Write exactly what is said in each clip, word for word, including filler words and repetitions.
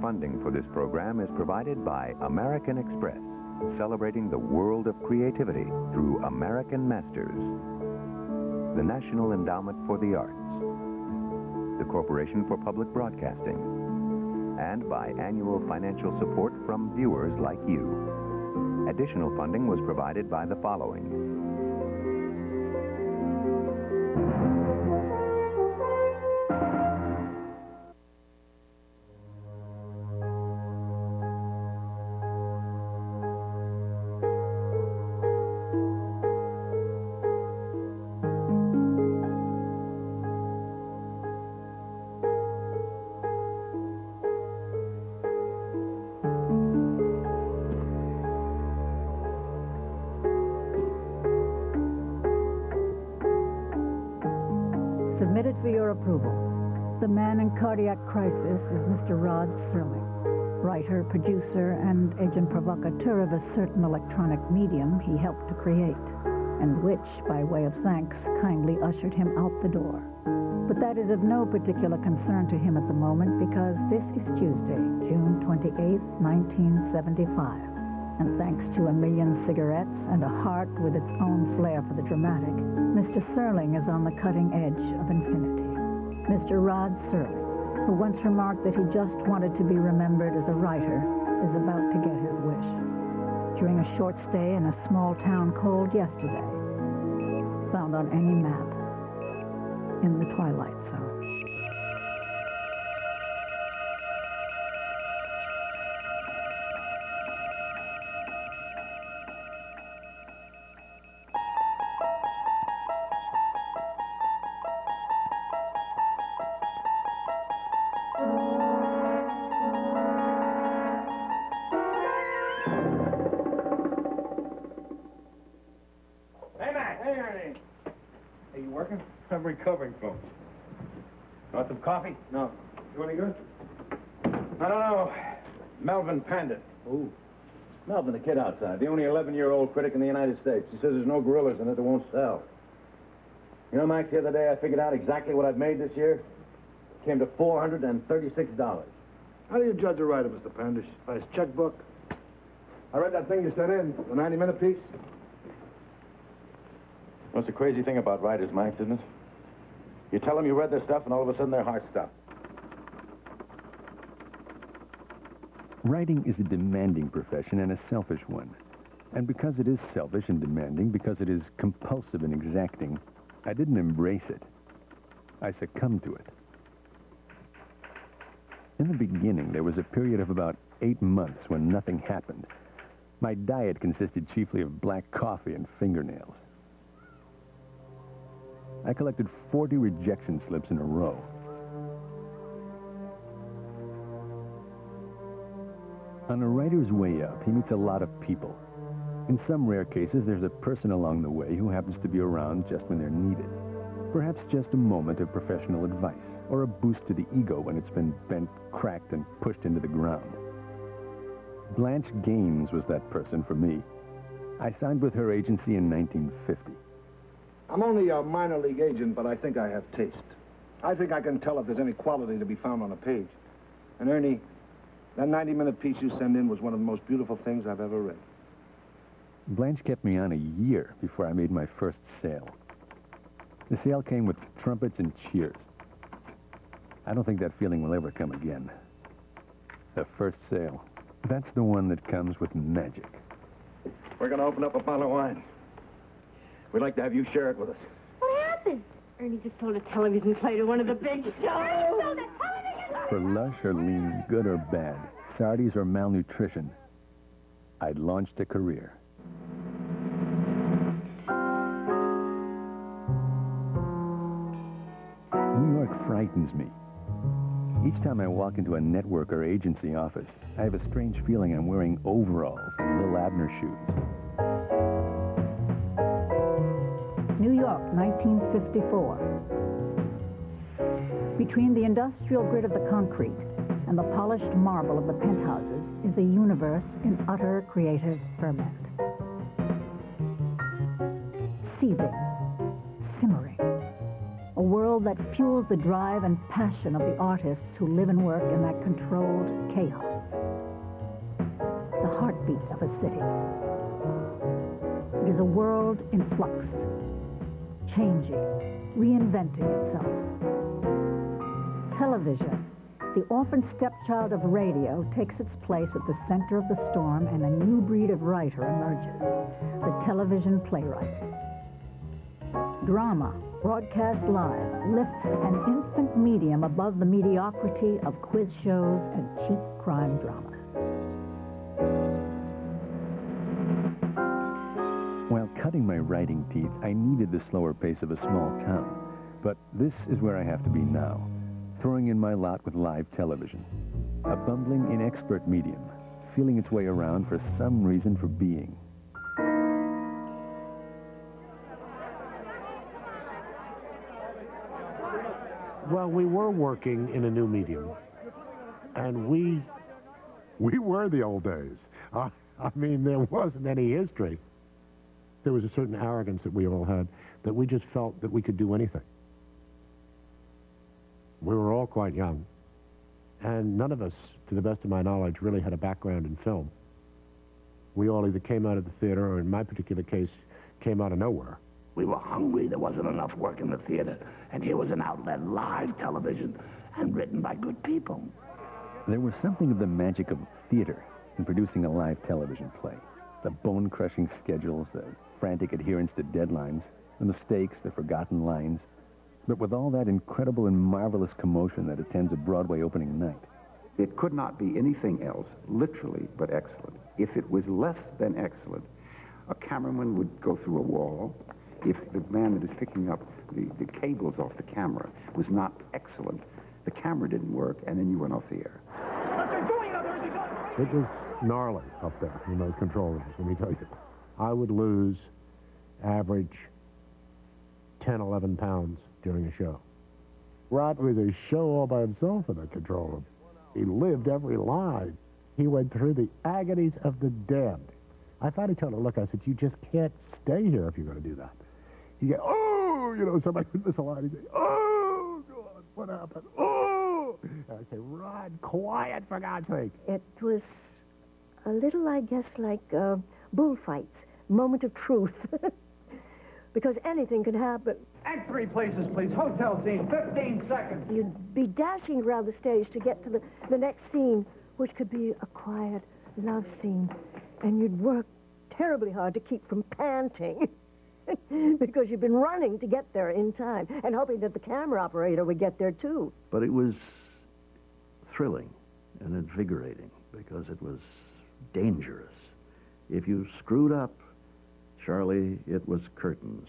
funding for this program is provided by American Express, celebrating the world of creativity through American Masters, the National Endowment for the Arts, the Corporation for Public Broadcasting, and by annual financial support from viewers like you. Additional funding was provided by the following. Submitted for your approval. The man in cardiac crisis is Mister Rod Serling, writer, producer, and agent provocateur of a certain electronic medium he helped to create, and which, by way of thanks, kindly ushered him out the door. But that is of no particular concern to him at the moment, because this is Tuesday, June twenty-eighth, nineteen seventy-five. And thanks to a million cigarettes and a heart with its own flair for the dramatic, Mister Serling is on the cutting edge of infinity. Mister Rod Serling, who once remarked that he just wanted to be remembered as a writer, is about to get his wish. During a short stay in a small town called Yesterday, found on any map, in the Twilight Zone. Are you working? I'm recovering, folks. Want some coffee? No. You any good? I don't know. Melvin Pandit. Ooh. Melvin, the kid outside, the only eleven-year-old critic in the United States. He says there's no gorillas in it that won't sell. You know, Max, the other day I figured out exactly what I've made this year. It came to four hundred thirty-six dollars. How do you judge a writer, Mister Pandish? By his checkbook? I read that thing you sent in, the ninety-minute piece. What's the crazy thing about writers, Max, isn't it? You tell them you read their stuff, and all of a sudden their hearts stop. Writing is a demanding profession and a selfish one. And because it is selfish and demanding, because it is compulsive and exacting, I didn't embrace it. I succumbed to it. In the beginning, there was a period of about eight months when nothing happened. My diet consisted chiefly of black coffee and fingernails. I collected forty rejection slips in a row. On a writer's way up, he meets a lot of people. In some rare cases, there's a person along the way who happens to be around just when they're needed. Perhaps just a moment of professional advice, or a boost to the ego when it's been bent, cracked, and pushed into the ground. Blanche Gaines was that person for me. I signed with her agency in nineteen fifty. I'm only a minor league agent, but I think I have taste. I think I can tell if there's any quality to be found on a page. And Ernie, that ninety-minute piece you sent in was one of the most beautiful things I've ever read. Blanche kept me on a year before I made my first sale. The sale came with trumpets and cheers. I don't think that feeling will ever come again. The first sale, that's the one that comes with magic. We're going to open up a bottle of wine. We'd like to have you share it with us. What happened? Ernie just told a television play to one of the big shows. For lush or lean, good or bad, sardies or malnutrition, I'd launched a career. New York frightens me. Each time I walk into a network or agency office, I have a strange feeling I'm wearing overalls and Lil Abner shoes. New York, nineteen fifty-four. Between the industrial grit of the concrete and the polished marble of the penthouses is a universe in utter creative ferment. Seething, simmering, a world that fuels the drive and passion of the artists who live and work in that controlled chaos. The heartbeat of a city. It is a world in flux, changing, reinventing itself. Television, the orphan stepchild of radio, takes its place at the center of the storm, and a new breed of writer emerges, the television playwright. Drama, broadcast live, lifts an infant medium above the mediocrity of quiz shows and cheap crime dramas. While cutting my writing teeth, I needed the slower pace of a small town. But this is where I have to be now, throwing in my lot with live television. A bumbling, inexpert medium, feeling its way around for some reason for being. Well, we were working in a new medium, and we, we were the old days. I, I mean, there wasn't any history. There was a certain arrogance that we all had, that we just felt that we could do anything. We were all quite young, and none of us, to the best of my knowledge, really had a background in film. We all either came out of the theater, or in my particular case, came out of nowhere. We were hungry. There wasn't enough work in the theater. And here was an outlet, live television, and written by good people. There was something of the magic of theater in producing a live television play. The bone-crushing schedules, the frantic adherence to deadlines, the mistakes, the forgotten lines. But with all that incredible and marvelous commotion that attends a Broadway opening night. It could not be anything else, literally, but excellent. If it was less than excellent, a cameraman would go through a wall. If the man that is picking up the, the cables off the camera was not excellent, the camera didn't work, and then you went off the air. It was gnarly up there in those control rooms, let me tell you. I would lose average ten, eleven pounds during a show. Rod was a show all by himself in that control room. He lived every line. He went through the agonies of the damned. I finally told him, look, I said, you just can't stay here if you're going to do that. He'd go, oh, you know, somebody would miss a line. He'd say, oh, God, what happened? Oh! And I'd say, Rod, quiet, for God's sake. It was a little, I guess, like uh, bullfights, moment of truth. Because anything could happen. Act three places, please. Hotel scene, fifteen seconds. You'd be dashing around the stage to get to the, the next scene, which could be a quiet love scene. And you'd work terribly hard to keep from panting because you've been running to get there in time and hoping that the camera operator would get there, too. But it was thrilling and invigorating because it was dangerous. If you screwed up, Charlie, it was curtains.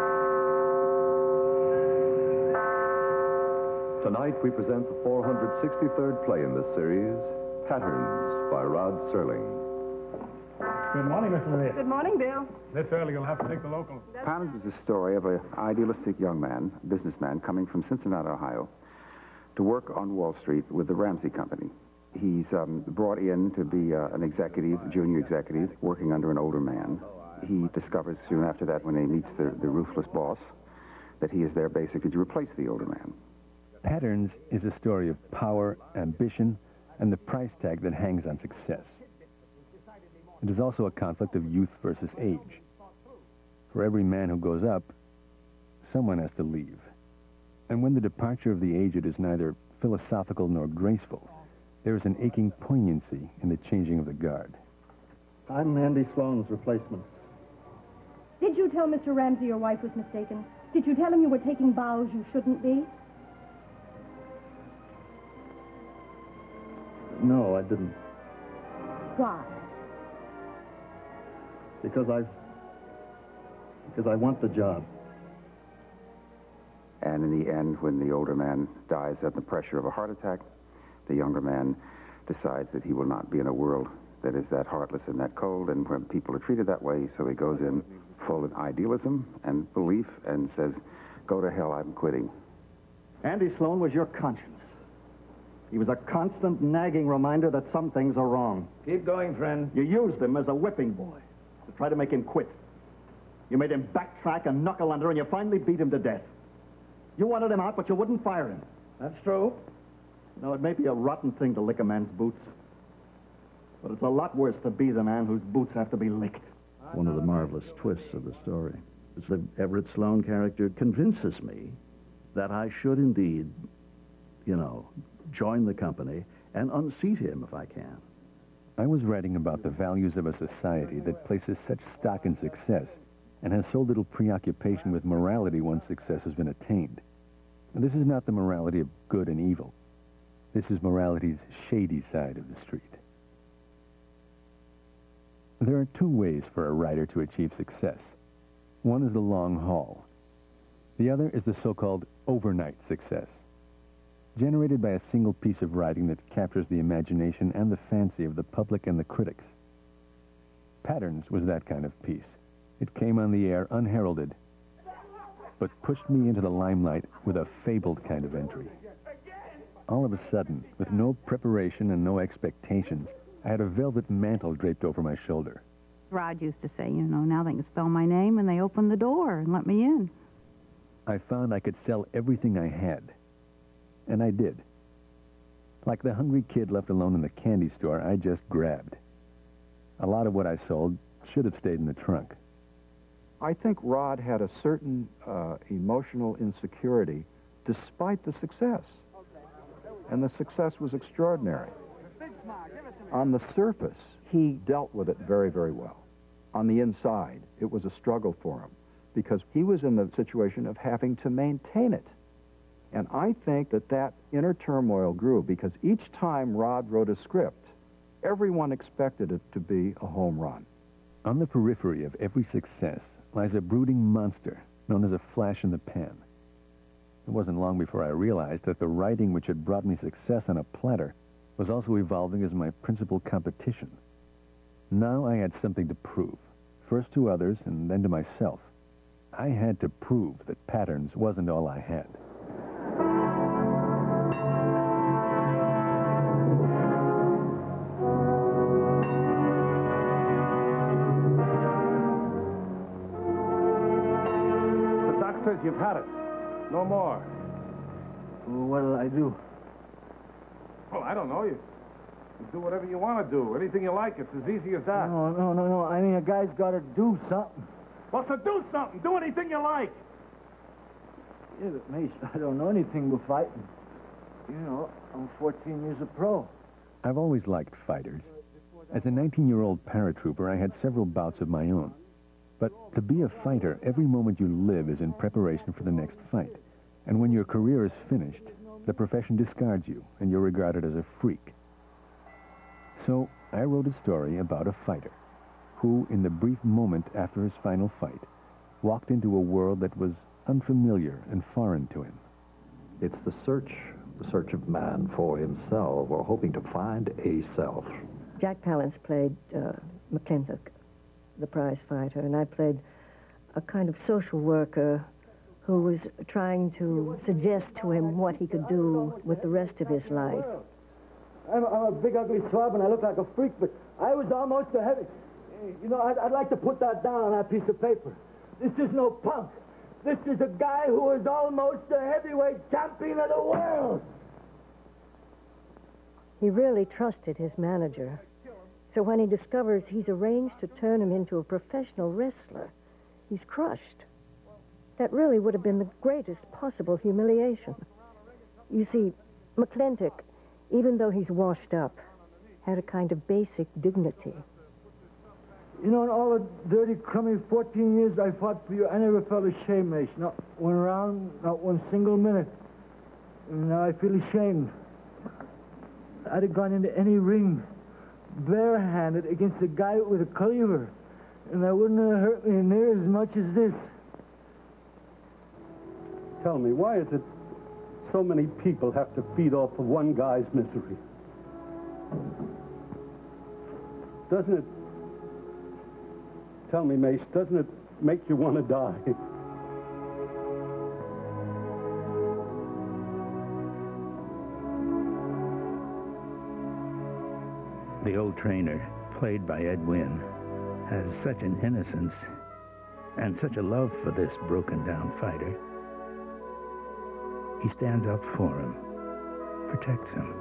Tonight we present the four hundred sixty-third play in this series, Patterns by Rod Serling. Good morning, Mister Levy. Good morning, Bill. This early, you'll have to take the local. Patterns is the story of an idealistic young man, businessman, coming from Cincinnati, Ohio, to work on Wall Street with the Ramsey Company. He's um, brought in to be uh, an executive, junior executive, working under an older man. He discovers soon after that, when he meets the, the ruthless boss, that he is there basically to replace the older man. Patterns is a story of power, ambition, and the price tag that hangs on success. It is also a conflict of youth versus age. For every man who goes up, someone has to leave. And when the departure of the aged is neither philosophical nor graceful, there is an aching poignancy in the changing of the guard. I'm Andy Sloan's replacement. Did you tell Mister Ramsey your wife was mistaken? Did you tell him you were taking vows you shouldn't be? No, I didn't. Why? Because I... Because I want the job. And in the end, when the older man dies under the pressure of a heart attack, the younger man decides that he will not be in a world that is that heartless and that cold, and when people are treated that way, so he goes in full of idealism and belief and says, go to hell, I'm quitting. Andy Sloan was your conscience. He was a constant nagging reminder that some things are wrong. Keep going, friend. You used him as a whipping boy to try to make him quit. You made him backtrack and knuckle under, and you finally beat him to death. You wanted him out, but you wouldn't fire him. That's true. No, it may be a rotten thing to lick a man's boots, but it's a lot worse to be the man whose boots have to be licked. One of the marvelous twists of the story is the Everett Sloane character convinces me that I should indeed, you know, join the company and unseat him if I can. I was writing about the values of a society that places such stock in success and has so little preoccupation with morality once success has been attained. And this is not the morality of good and evil. This is morality's shady side of the street. There are two ways for a writer to achieve success. One is the long haul. The other is the so-called overnight success, generated by a single piece of writing that captures the imagination and the fancy of the public and the critics. Patterns was that kind of piece. It came on the air unheralded, but pushed me into the limelight with a fabled kind of entry. All of a sudden, with no preparation and no expectations, I had a velvet mantle draped over my shoulder. Rod used to say, you know, now they can spell my name and they open the door and let me in. I found I could sell everything I had. And I did. Like the hungry kid left alone in the candy store, I just grabbed. A lot of what I sold should have stayed in the trunk. I think Rod had a certain uh, emotional insecurity despite the success. And the success was extraordinary. On the surface, he dealt with it very, very well. On the inside, it was a struggle for him because he was in the situation of having to maintain it. And I think that that inner turmoil grew because each time Rod wrote a script, everyone expected it to be a home run. On the periphery of every success lies a brooding monster known as a flash in the pan. It wasn't long before I realized that the writing which had brought me success on a platter was also evolving as my principal competition. Now I had something to prove, first to others and then to myself. I had to prove that Patterns wasn't all I had. The doc says you've had it. No more. Well, what'll I do? Well, I don't know. You, you do whatever you want to do. Anything you like. It's as easy as that. No, no, no, no. I mean, a guy's got to do something. Well, so do something. Do anything you like. Yeah, but, Mace, I don't know anything but fighting. You know, I'm fourteen years a pro. I've always liked fighters. As a nineteen-year-old paratrooper, I had several bouts of my own. But to be a fighter, every moment you live is in preparation for the next fight. And when your career is finished, the profession discards you, and you're regarded as a freak. So I wrote a story about a fighter who, in the brief moment after his final fight, walked into a world that was unfamiliar and foreign to him. It's the search, the search of man for himself, or hoping to find a self. Jack Palance played uh, McClintock, the prize fighter, and I played a kind of social worker who was trying to suggest to him what he could do with the rest of his life. I'm, I'm a big, ugly slob, and I look like a freak, but I was almost a heavy... You know, I'd, I'd like to put that down on that piece of paper. This is no punk. This is a guy who is almost a heavyweight champion of the world. He really trusted his manager. So when he discovers he's arranged to turn him into a professional wrestler, he's crushed. That really would have been the greatest possible humiliation. You see, McClintock, even though he's washed up, had a kind of basic dignity. You know, in all the dirty, crummy fourteen years I fought for you, I never felt ashamed, Mace. Not one round, not one single minute. And now I feel ashamed. I'd have gone into any ring, barehanded, against a guy with a cleaver, and that wouldn't have hurt me near as much as this. Tell me, why is it so many people have to feed off of one guy's misery? Doesn't it... Tell me, Mace, doesn't it make you want to die? The old trainer, played by Ed Wynn, has such an innocence and such a love for this broken-down fighter. He stands up for him, protects him.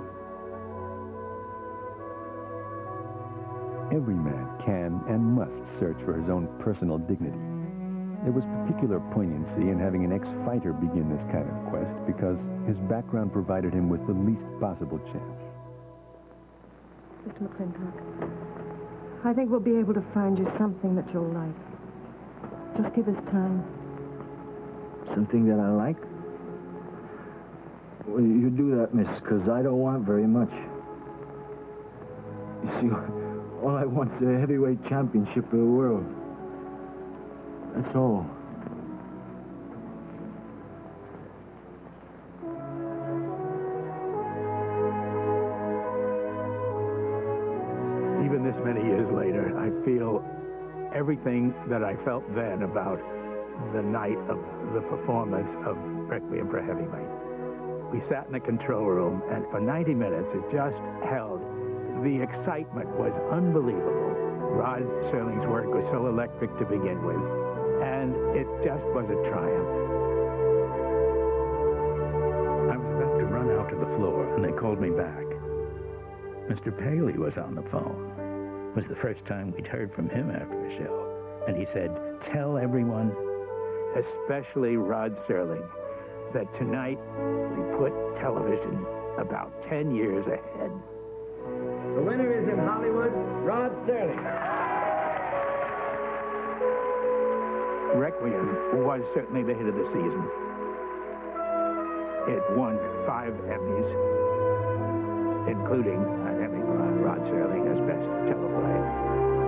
Every man can and must search for his own personal dignity. There was particular poignancy in having an ex-fighter begin this kind of quest because his background provided him with the least possible chance. Mister McClintock, I think we'll be able to find you something that you'll like. Just give us time. Something that I like? Well, you do that, miss, because I don't want very much. You see, all I want is a heavyweight championship of the world. That's all. Even this many years later, I feel everything that I felt then about the night of the performance of Requiem for a Heavyweight. We sat in the control room, and for ninety minutes, it just held. The excitement was unbelievable. Rod Serling's work was so electric to begin with, and it just was a triumph. I was about to run out to the floor, and they called me back. Mister Paley was on the phone. It was the first time we'd heard from him after the show. And he said, tell everyone, especially Rod Serling, that tonight we put television about ten years ahead. The winner is in Hollywood, Rod Serling. Requiem was certainly the hit of the season. It won five Emmys, including an Emmy for Rod Serling as Best Teleplay.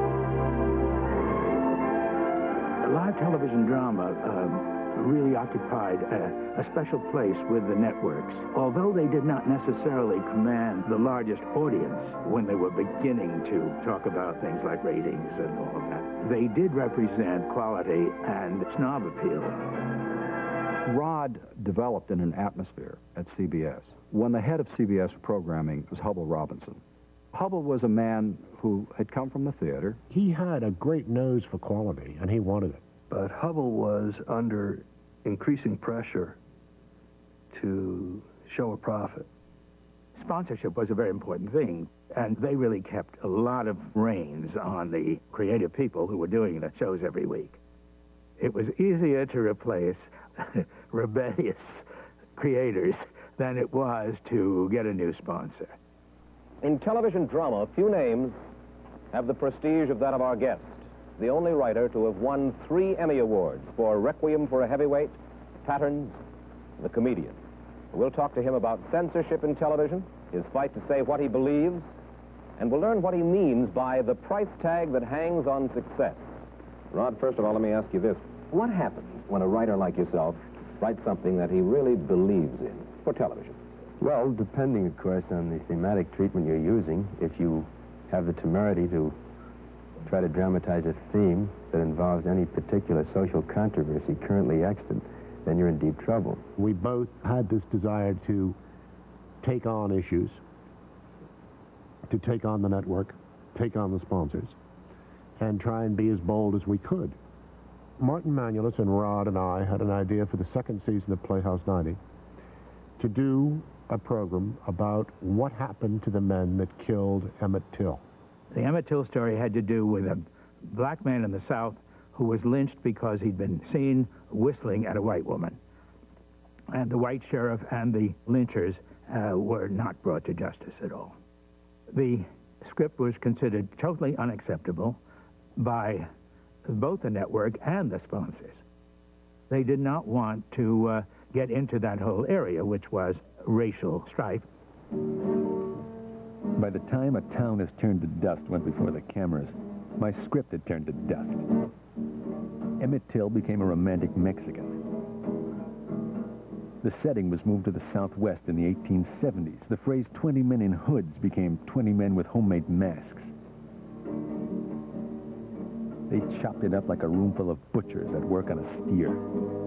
Live television drama um, really occupied a, a special place with the networks. Although they did not necessarily command the largest audience when they were beginning to talk about things like ratings and all of that, they did represent quality and snob appeal. Rod developed in an atmosphere at C B S when the head of C B S programming was Hubble Robinson. Hubble was a man who had come from the theater. He had a great nose for quality, and he wanted it. But Hubble was under increasing pressure to show a profit. Sponsorship was a very important thing, and they really kept a lot of reins on the creative people who were doing the shows every week. It was easier to replace rebellious creators than it was to get a new sponsor. In television drama, few names have the prestige of that of our guest, the only writer to have won three Emmy Awards for Requiem for a Heavyweight, Patterns, The Comedian. We'll talk to him about censorship in television, his fight to say what he believes, and we'll learn what he means by the price tag that hangs on success. Rod, first of all, let me ask you this. What happens when a writer like yourself writes something that he really believes in for television? Well, depending, of course, on the thematic treatment you're using, if you have the temerity to try to dramatize a theme that involves any particular social controversy currently extant, then you're in deep trouble. We both had this desire to take on issues, to take on the network, take on the sponsors, and try and be as bold as we could. Martin Manulis and Rod and I had an idea for the second season of Playhouse ninety to do a program about what happened to the men that killed Emmett Till. The Emmett Till story had to do with a black man in the South who was lynched because he'd been seen whistling at a white woman. And the white sheriff and the lynchers uh, were not brought to justice at all. The script was considered totally unacceptable by both the network and the sponsors. They did not want to uh, get into that whole area, which was racial strife. By the time A Town Is Turned to Dust went before the cameras, my script had turned to dust. Emmett Till became a romantic Mexican. The setting was moved to the Southwest in the eighteen seventies. The phrase twenty men in hoods became twenty men with homemade masks. They chopped it up like a room full of butchers at work on a steer.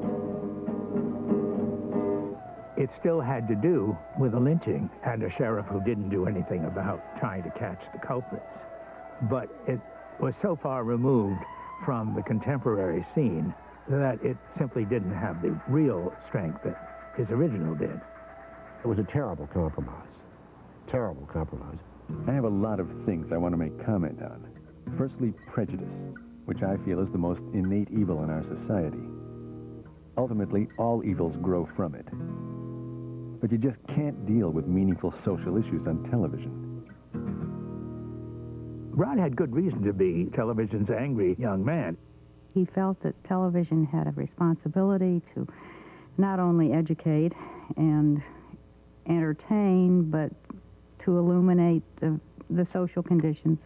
It still had to do with a lynching and a sheriff who didn't do anything about trying to catch the culprits. But it was so far removed from the contemporary scene that it simply didn't have the real strength that his original did. It was a terrible compromise. Terrible compromise. I have a lot of things I want to make comment on. Firstly, prejudice, which I feel is the most innate evil in our society. Ultimately, all evils grow from it. But you just can't deal with meaningful social issues on television. Rod had good reason to be television's angry young man. He felt that television had a responsibility to not only educate and entertain, but to illuminate the, the social conditions.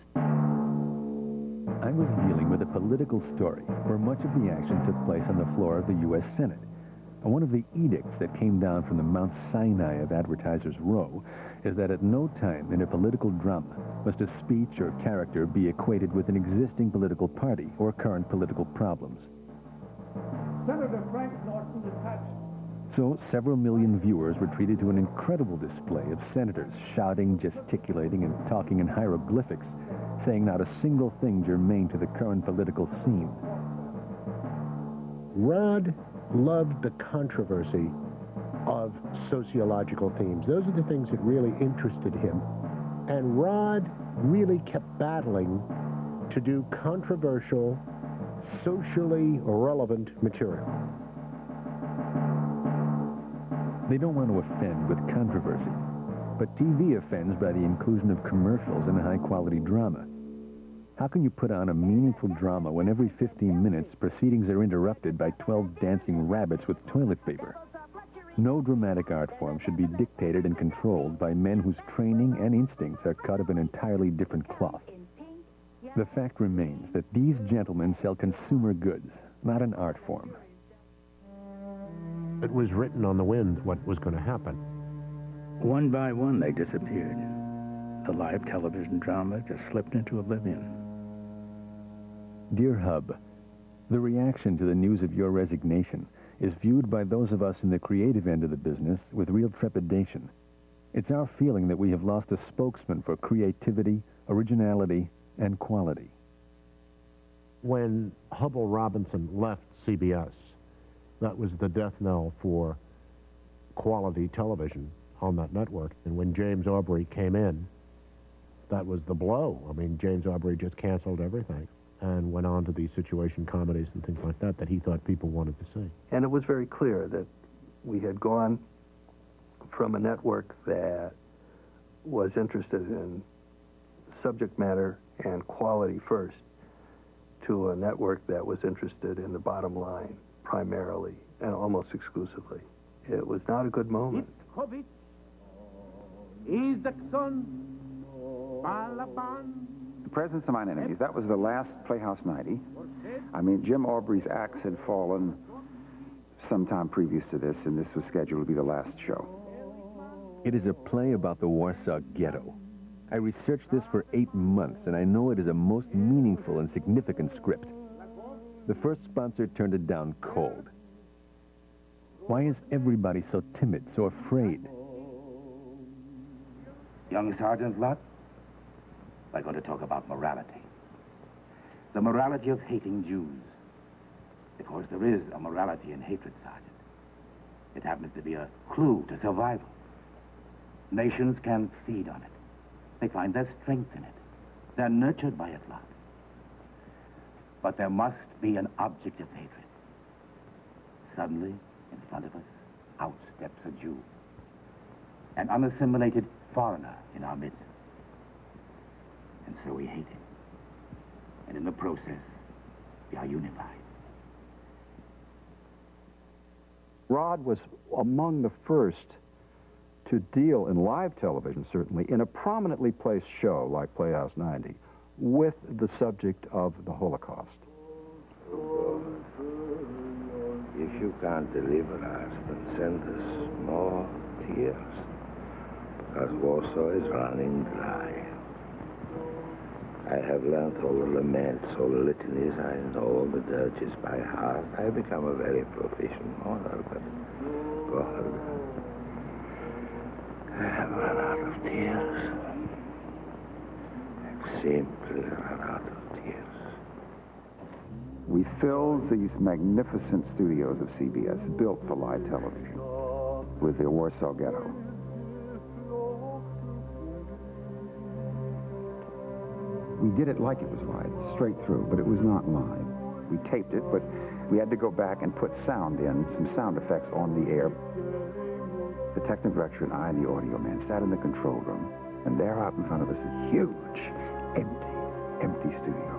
I was dealing with a political story where much of the action took place on the floor of the U S Senate. And one of the edicts that came down from the Mount Sinai of Advertisers' Row is that at no time in a political drama must a speech or character be equated with an existing political party or current political problems. Senator Frank Norton detached. So several million viewers were treated to an incredible display of senators shouting, gesticulating, and talking in hieroglyphics, saying not a single thing germane to the current political scene. Rod loved the controversy of sociological themes. Those are the things that really interested him. And Rod really kept battling to do controversial, socially relevant material. They don't want to offend with controversy, but T V offends by the inclusion of commercials in a high-quality drama. How can you put on a meaningful drama when every fifteen minutes proceedings are interrupted by twelve dancing rabbits with toilet paper? No dramatic art form should be dictated and controlled by men whose training and instincts are cut of an entirely different cloth. The fact remains that these gentlemen sell consumer goods, not an art form. It was written on the wind what was going to happen. One by one, they disappeared. The live television drama just slipped into oblivion. Dear Hub, the reaction to the news of your resignation is viewed by those of us in the creative end of the business with real trepidation. It's our feeling that we have lost a spokesman for creativity, originality, and quality. When Hubbell Robinson left C B S, that was the death knell for quality television on that network. And when James Aubrey came in, that was the blow. I mean, James Aubrey just canceled everything and went on to these situation comedies and things like that that he thought people wanted to see. And it was very clear that we had gone from a network that was interested in subject matter and quality first to a network that was interested in the bottom line primarily and almost exclusively. It was not a good moment. The Presence of Mine Enemies, that was the last Playhouse ninety. I mean, Jim Aubrey's axe had fallen sometime previous to this, and this was scheduled to be the last show. It is a play about the Warsaw Ghetto. I researched this for eight months, and I know it is a most meaningful and significant script. The first sponsor turned it down cold. Why is everybody so timid, so afraid? Young Sergeant Lott, we're going to talk about morality. The morality of hating Jews. Because there is a morality in hatred, Sergeant. It happens to be a clue to survival. Nations can feed on it. They find their strength in it. They're nurtured by it, Lott. But there must be an object of hatred. Suddenly, in front of us, out steps a Jew. An unassimilated foreigner in our midst. And so we hate him. And in the process, we are unified. Rod was among the first to deal in live television, certainly, in a prominently placed show like Playhouse ninety, with the subject of the Holocaust. If you can't deliver us, then send us more tears, because Warsaw is running dry. I have learned all the laments, all the litanies. I know all the dirges by heart. I have become a very proficient mourner, but God, I have run out of tears. I've simply run out of tears. We filled these magnificent studios of C B S, built for live television. with the Warsaw Ghetto. We did it like it was live, straight through, but it was not live. We taped it, but we had to go back and put sound in, some sound effects on the air. The technical director and I, the audio man, sat in the control room, and there out in front of us, a huge, empty, empty studio.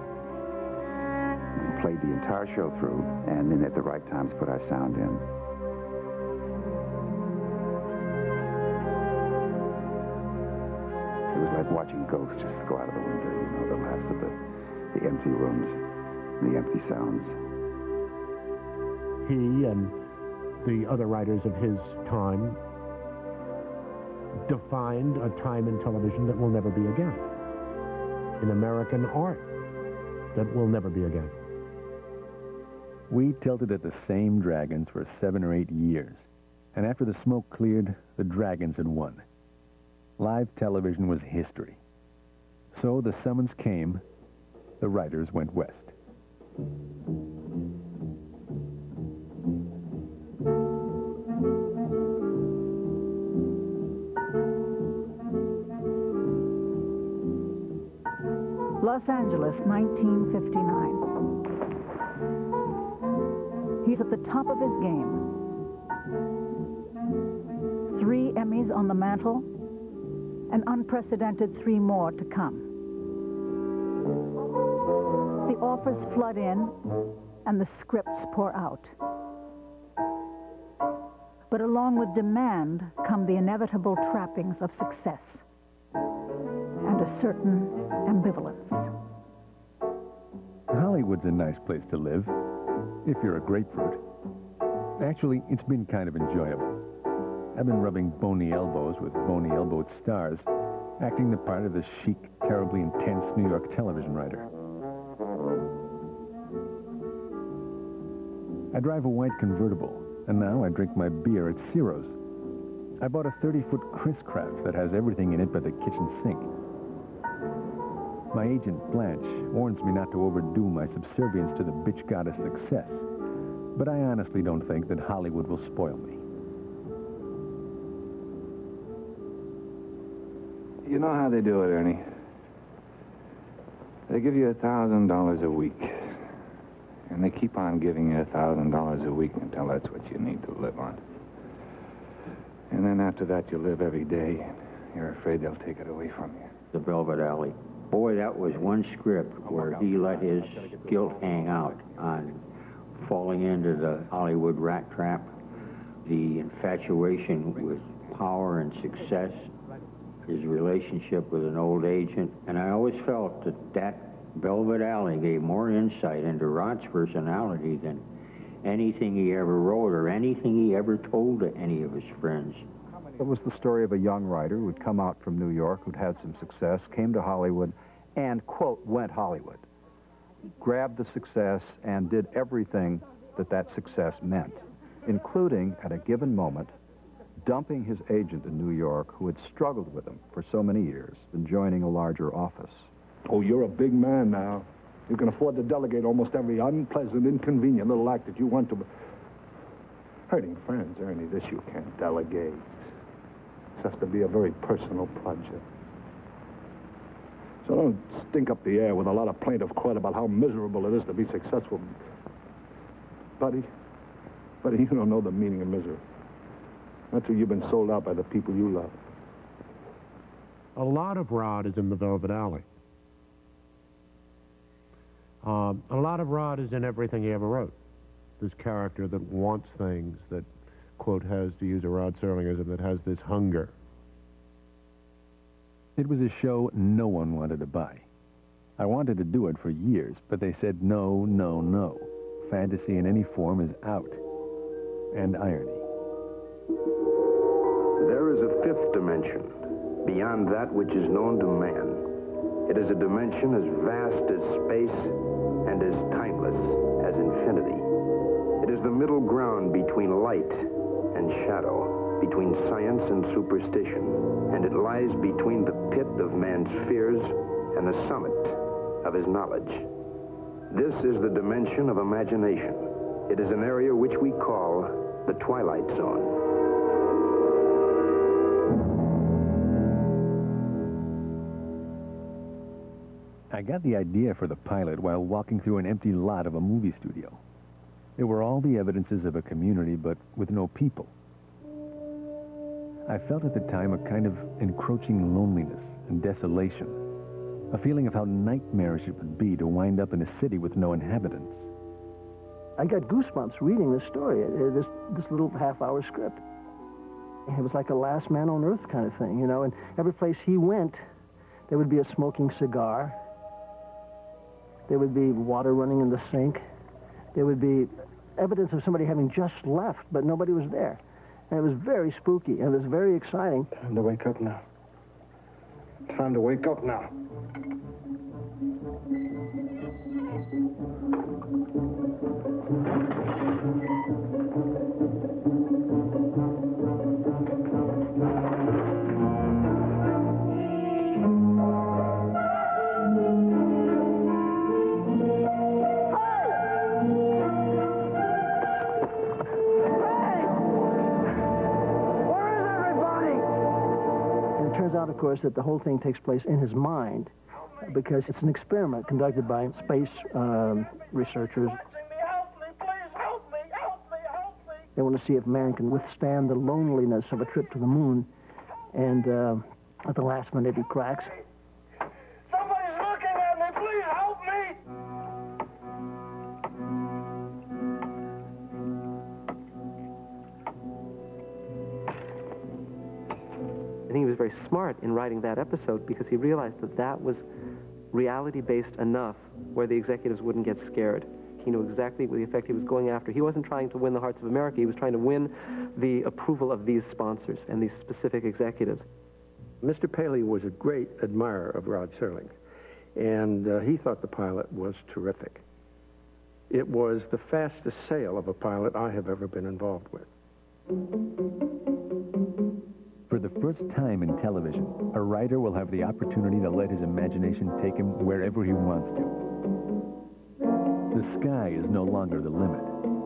We played the entire show through, and then at the right times put our sound in. It was like watching ghosts just go out of the window, you know, the last of the, the empty rooms, the empty sounds. He and the other writers of his time defined a time in television that will never be again. In American art that will never be again. We tilted at the same dragons for seven or eight years, and after the smoke cleared, the dragons had won. Live television was history. So the summons came, the writers went west. Los Angeles, nineteen fifty-nine. He's at the top of his game. Three Emmys on the mantle, an unprecedented three more to come. The offers flood in, and the scripts pour out. But along with demand come the inevitable trappings of success and a certain ambivalence. Hollywood's a nice place to live, if you're a grapefruit. Actually, it's been kind of enjoyable. I've been rubbing bony elbows with bony-elbowed stars, acting the part of the chic, terribly intense New York television writer. I drive a white convertible, and now I drink my beer at Ciro's. I bought a thirty-foot Chris Craft that has everything in it but the kitchen sink. My agent, Blanche, warns me not to overdo my subservience to the bitch goddess success, but I honestly don't think that Hollywood will spoil me. You know how they do it, Ernie? They give you a thousand dollars a week, and they keep on giving you a thousand dollars a week until that's what you need to live on. And then after that, you live every day, and you're afraid they'll take it away from you. The Velvet Alley. Boy, that was one script where he let his guilt hang out on falling into the Hollywood rat trap, the infatuation with power and success, his relationship with an old agent. And I always felt that that Velvet Alley gave more insight into Rod's personality than anything he ever wrote or anything he ever told to any of his friends. It was the story of a young writer who'd come out from New York, who'd had some success, came to Hollywood, and, quote, went Hollywood. Grabbed the success and did everything that that success meant, including, at a given moment, dumping his agent in New York, who had struggled with him for so many years, and joining a larger office. Oh, you're a big man now. You can afford to delegate almost every unpleasant, inconvenient little act that you want to. Hurting friends, Ernie, this you can't delegate. This has to be a very personal project. So don't stink up the air with a lot of plaintive crud about how miserable it is to be successful. Buddy, buddy, you don't know the meaning of misery. Not till you've been sold out by the people you love. A lot of Rod is in the Velvet Alley. Um, a lot of Rod is in everything he ever wrote. This character that wants things, that, quote, has, to use a Rod Serlingism, that has this hunger. It was a show no one wanted to buy. I wanted to do it for years, but they said no, no, no. Fantasy in any form is out. And irony. There is a fifth dimension, beyond that which is known to man. It is a dimension as vast as space and as timeless as infinity. It is the middle ground between light and shadow, between science and superstition, and it lies between the pit of man's fears and the summit of his knowledge. This is the dimension of imagination. It is an area which we call the Twilight Zone. I got the idea for the pilot while walking through an empty lot of a movie studio. There were all the evidences of a community, but with no people. I felt at the time a kind of encroaching loneliness and desolation, a feeling of how nightmarish it would be to wind up in a city with no inhabitants. I got goosebumps reading this story, uh, this, this little half-hour script. It was like a last man on earth kind of thing, you know, and every place he went, there would be a smoking cigar. There would be water running in the sink. There would be evidence of somebody having just left, but nobody was there. And it was very spooky, and it was very exciting. Time to wake up now. Time to wake up now. Out, of course, that the whole thing takes place in his mind because it's an experiment conducted by space um, researchers. They want to see if man can withstand the loneliness of a trip to the moon, and uh, at the last minute he cracks. Somebody's looking at me. Please help me. I think he was very smart in writing that episode because he realized that that was reality-based enough where the executives wouldn't get scared. He knew exactly the effect he was going after. He wasn't trying to win the hearts of America. He was trying to win the approval of these sponsors and these specific executives. Mister Paley was a great admirer of Rod Serling, and uh, he thought the pilot was terrific. It was the fastest sale of a pilot I have ever been involved with. For the first time in television, a writer will have the opportunity to let his imagination take him wherever he wants to. The sky is no longer the limit.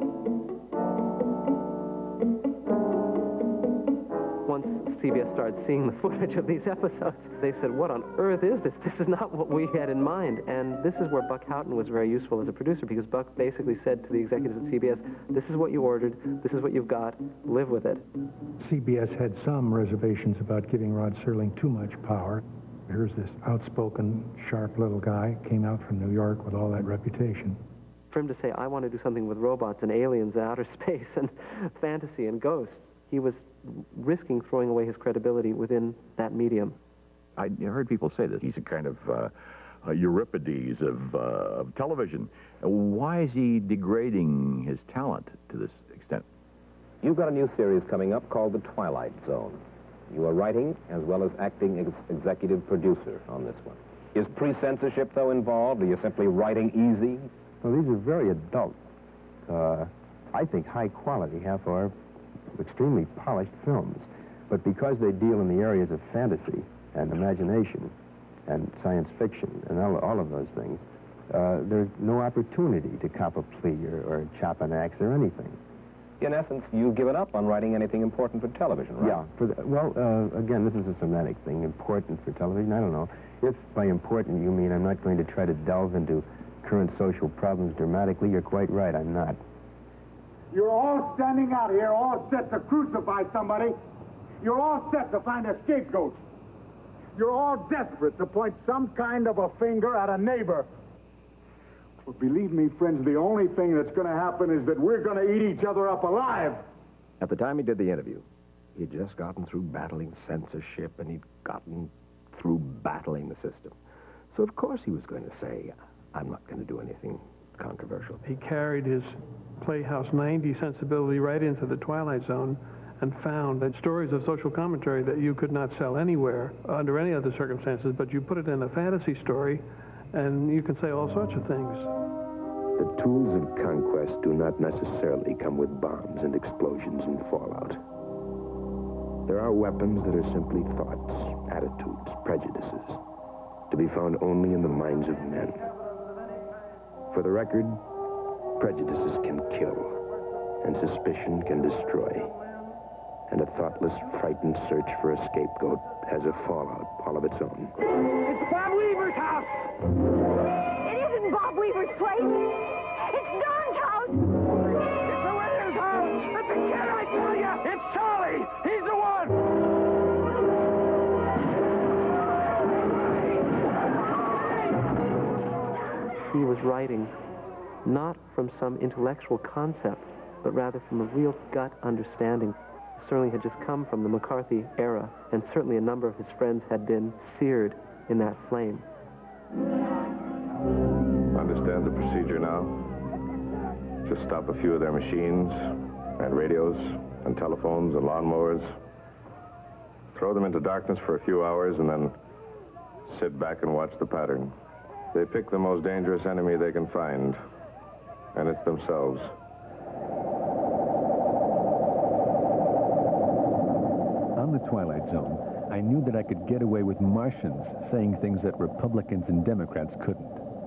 Once C B S started seeing the footage of these episodes, they said, what on earth is this? This is not what we had in mind. And this is where Buck Houghton was very useful as a producer, because Buck basically said to the executives at C B S, this is what you ordered, this is what you've got, live with it. C B S had some reservations about giving Rod Serling too much power. Here's this outspoken, sharp little guy, came out from New York with all that reputation. For him to say, I want to do something with robots and aliens and outer space and fantasy and ghosts, he was risking throwing away his credibility within that medium. I heard people say that he's a kind of uh, a Euripides of, uh, of television. Why is he degrading his talent to this extent? You've got a new series coming up called The Twilight Zone. You are writing as well as acting ex executive producer on this one. Is pre-censorship, though, involved? Are you simply writing easy? Well, these are very adult, uh, I think high quality, half-hour, extremely polished films. But because they deal in the areas of fantasy and imagination and science fiction and all, all of those things, uh, there's no opportunity to cop a plea or, or chop an axe or anything. In essence, you've given up on writing anything important for television, right? Yeah. For the, well, uh, again, this is a semantic thing. Important for television? I don't know. If by important you mean I'm not going to try to delve into current social problems dramatically, you're quite right, I'm not. You're all standing out here, all set to crucify somebody. You're all set to find a scapegoat. You're all desperate to point some kind of a finger at a neighbor. Well, believe me, friends, the only thing that's going to happen is that we're going to eat each other up alive. At the time he did the interview, he'd just gotten through battling censorship, and he'd gotten through battling the system. So, of course, he was going to say, I'm not going to do anything controversial. He carried his Playhouse ninety sensibility right into the Twilight Zone and found that stories of social commentary that you could not sell anywhere under any other circumstances, but you put it in a fantasy story and you can say all sorts of things. The tools of conquest do not necessarily come with bombs and explosions and fallout. There are weapons that are simply thoughts, attitudes, prejudices, to be found only in the minds of men. For the record, prejudices can kill, and suspicion can destroy. and a thoughtless, frightened search for a scapegoat has a fallout all of its own. It's Bob Weaver's house! It isn't Bob Weaver's place! It's Don's house! It's the Williams house! It's the kid, I tell you! It's Charlie! He's the one! He was writing not from some intellectual concept, but rather from a real gut understanding. Serling had just come from the McCarthy era, and certainly a number of his friends had been seared in that flame. Understand the procedure now? Just stop a few of their machines, and radios, and telephones, and lawnmowers. Throw them into darkness for a few hours, and then sit back and watch the pattern. They pick the most dangerous enemy they can find, and it's themselves. On the Twilight Zone, I knew that I could get away with Martians saying things that Republicans and Democrats couldn't.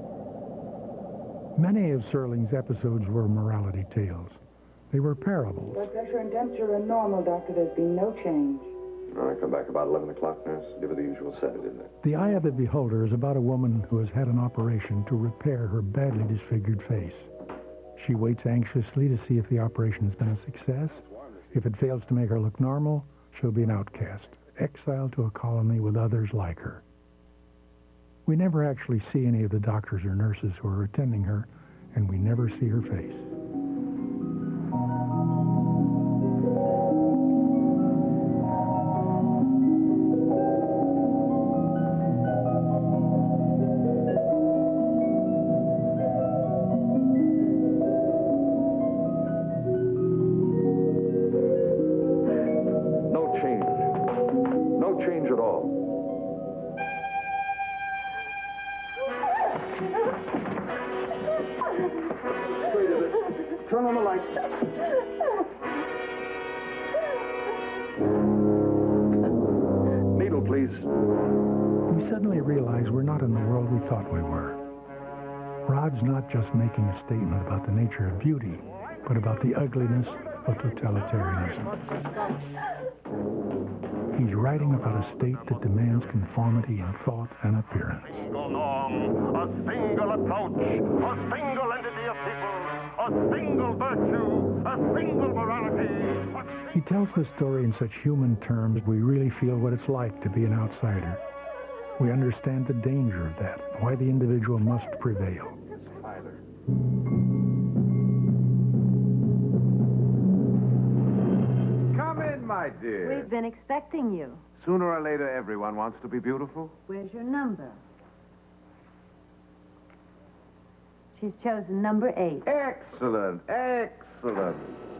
Many of Serling's episodes were morality tales. They were parables. Blood pressure and temperature are normal, Doctor. There's been no change. All right, come back about eleven o'clock, nurse. Give her the usual sedative there. The Eye of the Beholder is about a woman who has had an operation to repair her badly disfigured face. She waits anxiously to see if the operation has been a success. If it fails to make her look normal, she'll be an outcast, exiled to a colony with others like her. We never actually see any of the doctors or nurses who are attending her, and we never see her face. Turn on the lights. Needle, please. We suddenly realize we're not in the world we thought we were. Rod's not just making a statement about the nature of beauty, but about the ugliness of totalitarianism. He's writing about a state that demands conformity in thought and appearance. A single norm, a single approach, a single entity of people, a single virtue, a single morality. He tells the story in such human terms we really feel what it's like to be an outsider. We understand the danger of that, why the individual must prevail. Come in, my dear. We've been expecting you. Sooner or later, everyone wants to be beautiful. Where's your number? She's chosen number eight. Excellent, excellent.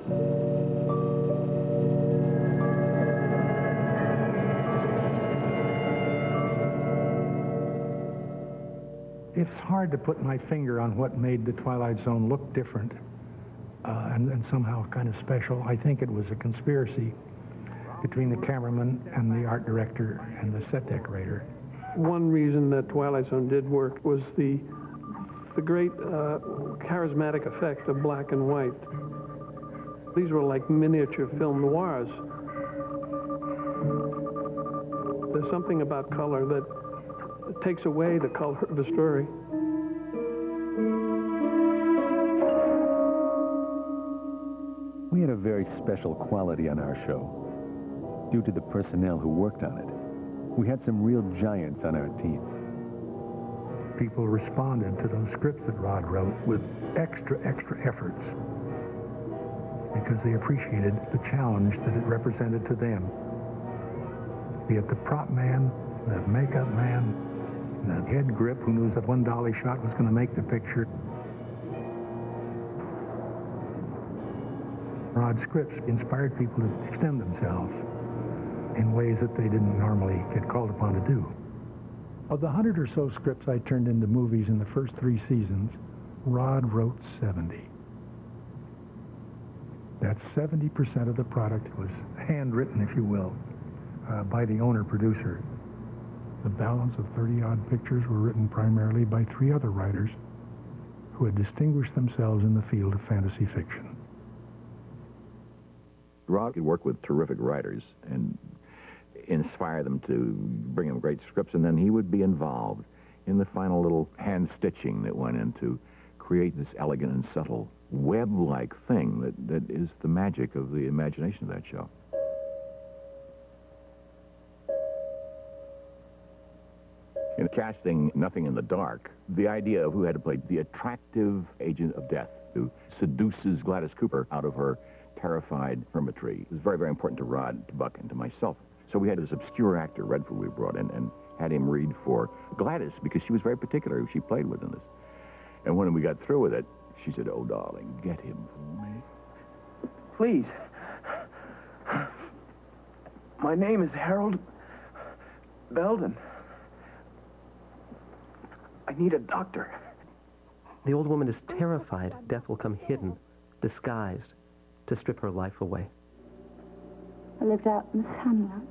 It's hard to put my finger on what made the Twilight Zone look different uh, and, and somehow kind of special. I think it was a conspiracy between the cameraman and the art director and the set decorator. One reason that Twilight Zone did work was the the great uh, charismatic effect of black and white. These were like miniature film noirs. There's something about color that takes away the color of the story. We had a very special quality on our show, due to the personnel who worked on it. We had some real giants on our team. People responded to those scripts that Rod wrote with extra, extra efforts because they appreciated the challenge that it represented to them. Be it the prop man, the makeup man, the head grip who knew that one dolly shot was going to make the picture. Rod's scripts inspired people to extend themselves in ways that they didn't normally get called upon to do. Of the hundred or so scripts I turned into movies in the first three seasons, Rod wrote seventy. That's seventy percent of the product was handwritten, if you will, uh, by the owner-producer. The balance of thirty-odd pictures were written primarily by three other writers who had distinguished themselves in the field of fantasy fiction. Rod could work with terrific writers and inspire them to bring him great scripts, and then he would be involved in the final little hand stitching that went into create this elegant and subtle web-like thing that, that is the magic of the imagination of that show. In casting Nothing in the Dark, the idea of who had to play the attractive agent of death who seduces Gladys Cooper out of her terrified hermitry was very, very important to Rod, to Buck, and to myself. So we had this obscure actor, Redford, we brought in, and had him read for Gladys because she was very particular who she played with in this. And when we got through with it, she said, "Oh, darling, get him for me." Please. My name is Harold Belden. I need a doctor. The old woman is terrified death will come hidden, disguised, to strip her life away. I lived out in the sunlight.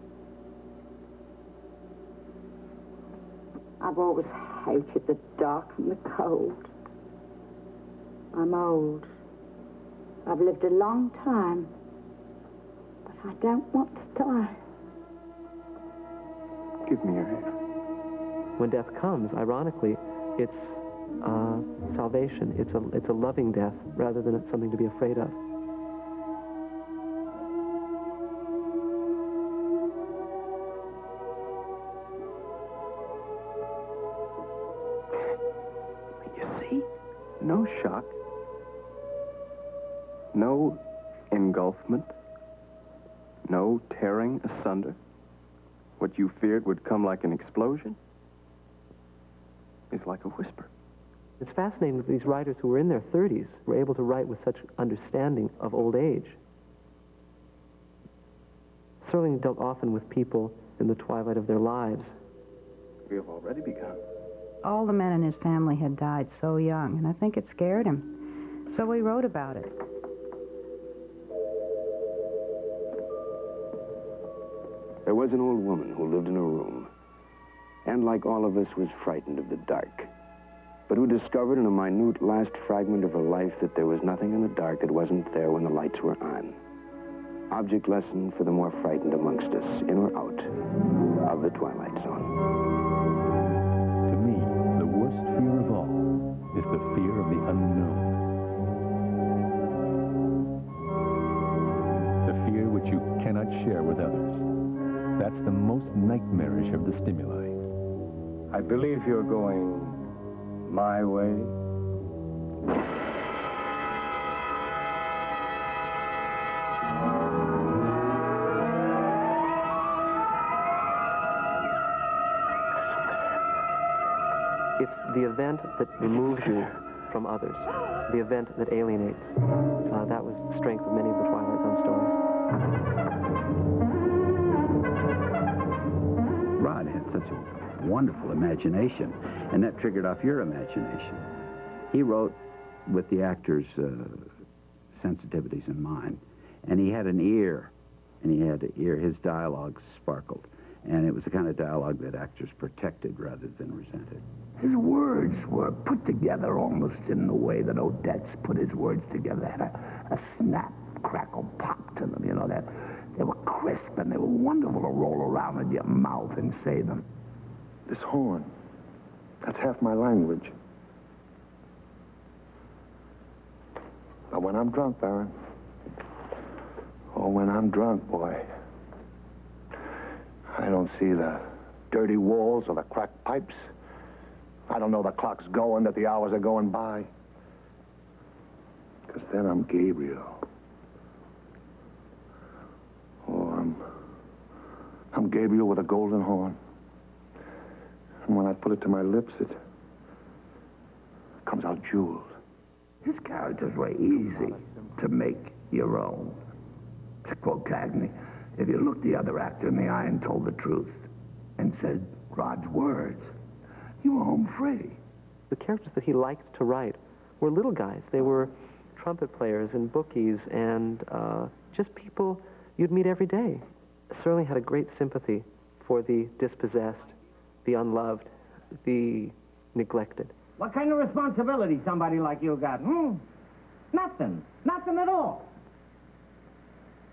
I've always hated the dark and the cold. I'm old. I've lived a long time, but I don't want to die. Give me your hand. When death comes, ironically, it's uh, salvation. It's a, it's a loving death rather than it's something to be afraid of. You see? No shock. No engulfment. No tearing asunder. What you feared would come like an explosion is like a whisper. It's fascinating that these writers who were in their thirties were able to write with such understanding of old age. Serling dealt often with people in the twilight of their lives. We have already begun. All the men in his family had died so young, and I think it scared him. So he wrote about it. There was an old woman who lived in a room, and like all of us was frightened of the dark, but who discovered in a minute last fragment of her life that there was nothing in the dark that wasn't there when the lights were on. Object lesson for the more frightened amongst us, in or out of the Twilight Zone. To me, the worst fear of all is the fear of the unknown. The fear which you cannot share with others. That's the most nightmarish of the stimuli. I believe you're going my way. It's the event that removes you from others, the event that alienates. Uh, that was the strength of many of the Twilight Zone stories. Rod had such a wonderful imagination, and that triggered off your imagination. He wrote with the actors' uh, sensitivities in mind, and he had an ear, and he had an ear. His dialogue sparkled, and it was the kind of dialogue that actors protected rather than resented. His words were put together almost in the way that Odette's put his words together. They had a, a snap, crackle, pop to them, you know, that they were crisp and they were wonderful to roll around in your mouth and say them. This horn, that's half my language. But when I'm drunk, Baron, oh, when I'm drunk, boy, I don't see the dirty walls or the cracked pipes. I don't know the clock's going, that the hours are going by. Because then I'm Gabriel. Oh, I'm... I'm Gabriel with a golden horn. And when I put it to my lips, it comes out jeweled. His characters were easy to make your own. To quote Cagney, if you looked the other actor in the eye and told the truth and said Rod's words, you were home free. The characters that he liked to write were little guys. They were trumpet players and bookies and uh, just people you'd meet every day. Serling had a great sympathy for the dispossessed, the unloved, the neglected. What kind of responsibility somebody like you got, hmm? Nothing. Nothing at all.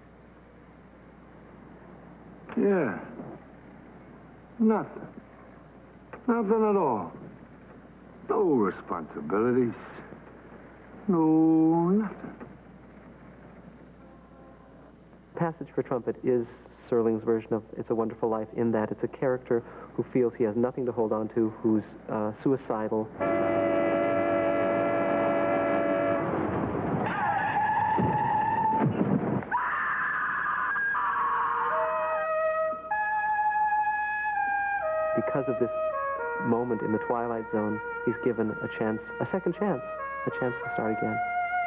Yeah. Nothing. Nothing at all. No responsibilities. No, nothing. Passage for Trumpet is Serling's version of It's a Wonderful Life in that it's a character who feels he has nothing to hold on to, who's uh, suicidal. Because of this moment in the Twilight Zone, he's given a chance, a second chance, a chance to start again.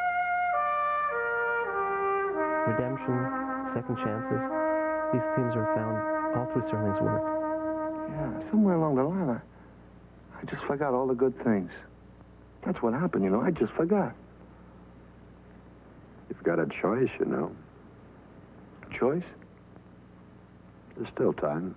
Redemption, second chances, these themes are found all through Serling's work. Yeah, somewhere along the line, I, I just forgot all the good things. That's what happened, you know, I just forgot. You've got a choice, you know. Choice? There's still time.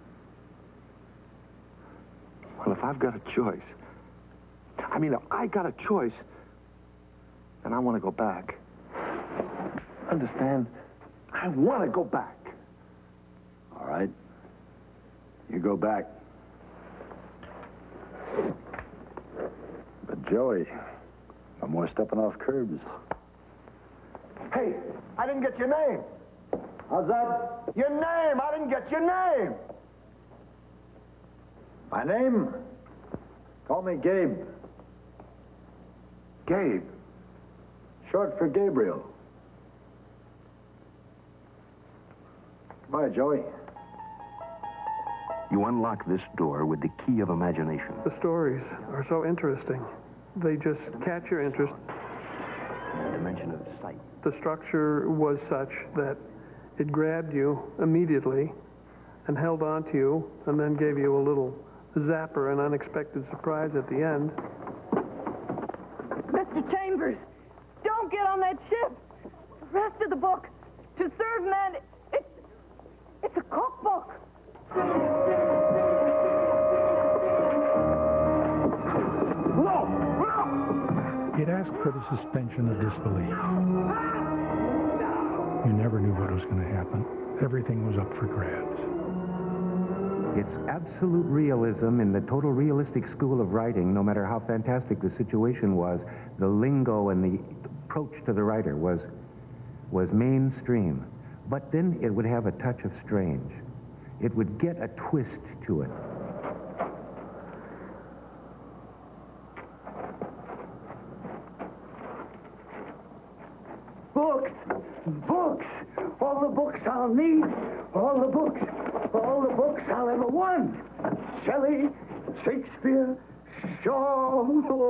Well, if I've got a choice, I mean, if I got a choice, then I want to go back. Understand? I want to go back. All right. You go back. But, Joey, no more stepping off curbs. Hey, I didn't get your name. How's that? Your name! I didn't get your name! My name? Call me Gabe. Gabe? Short for Gabriel. Goodbye, Joey. You unlock this door with the key of imagination. The stories are so interesting. They just catch your interest. The dimension of sight. The structure was such that it grabbed you immediately and held on to you and then gave you a little zapper, an unexpected surprise at the end. Mister Chambers, don't get on that ship. The rest of the book, To Serve Man, it's, it's a cookbook. No! No! It asked for the suspension of disbelief. You never knew what was going to happen. Everything was up for grabs. It's absolute realism in the total realistic school of writing. No matter how fantastic the situation was, the lingo and the approach to the writer was, was mainstream. But then it would have a touch of strange. It would get a twist to it. Books! Books! All the books I'll need! All the books! All the books I'll ever want! Shelley, Shakespeare, Shaw...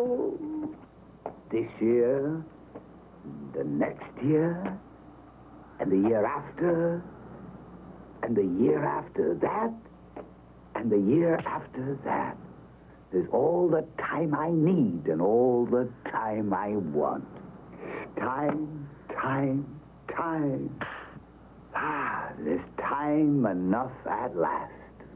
This year, the next year, and the year after, and the year after that, and the year after that. There's all the time I need and all the time I want. Time, time, time. Ah, there's time enough at last.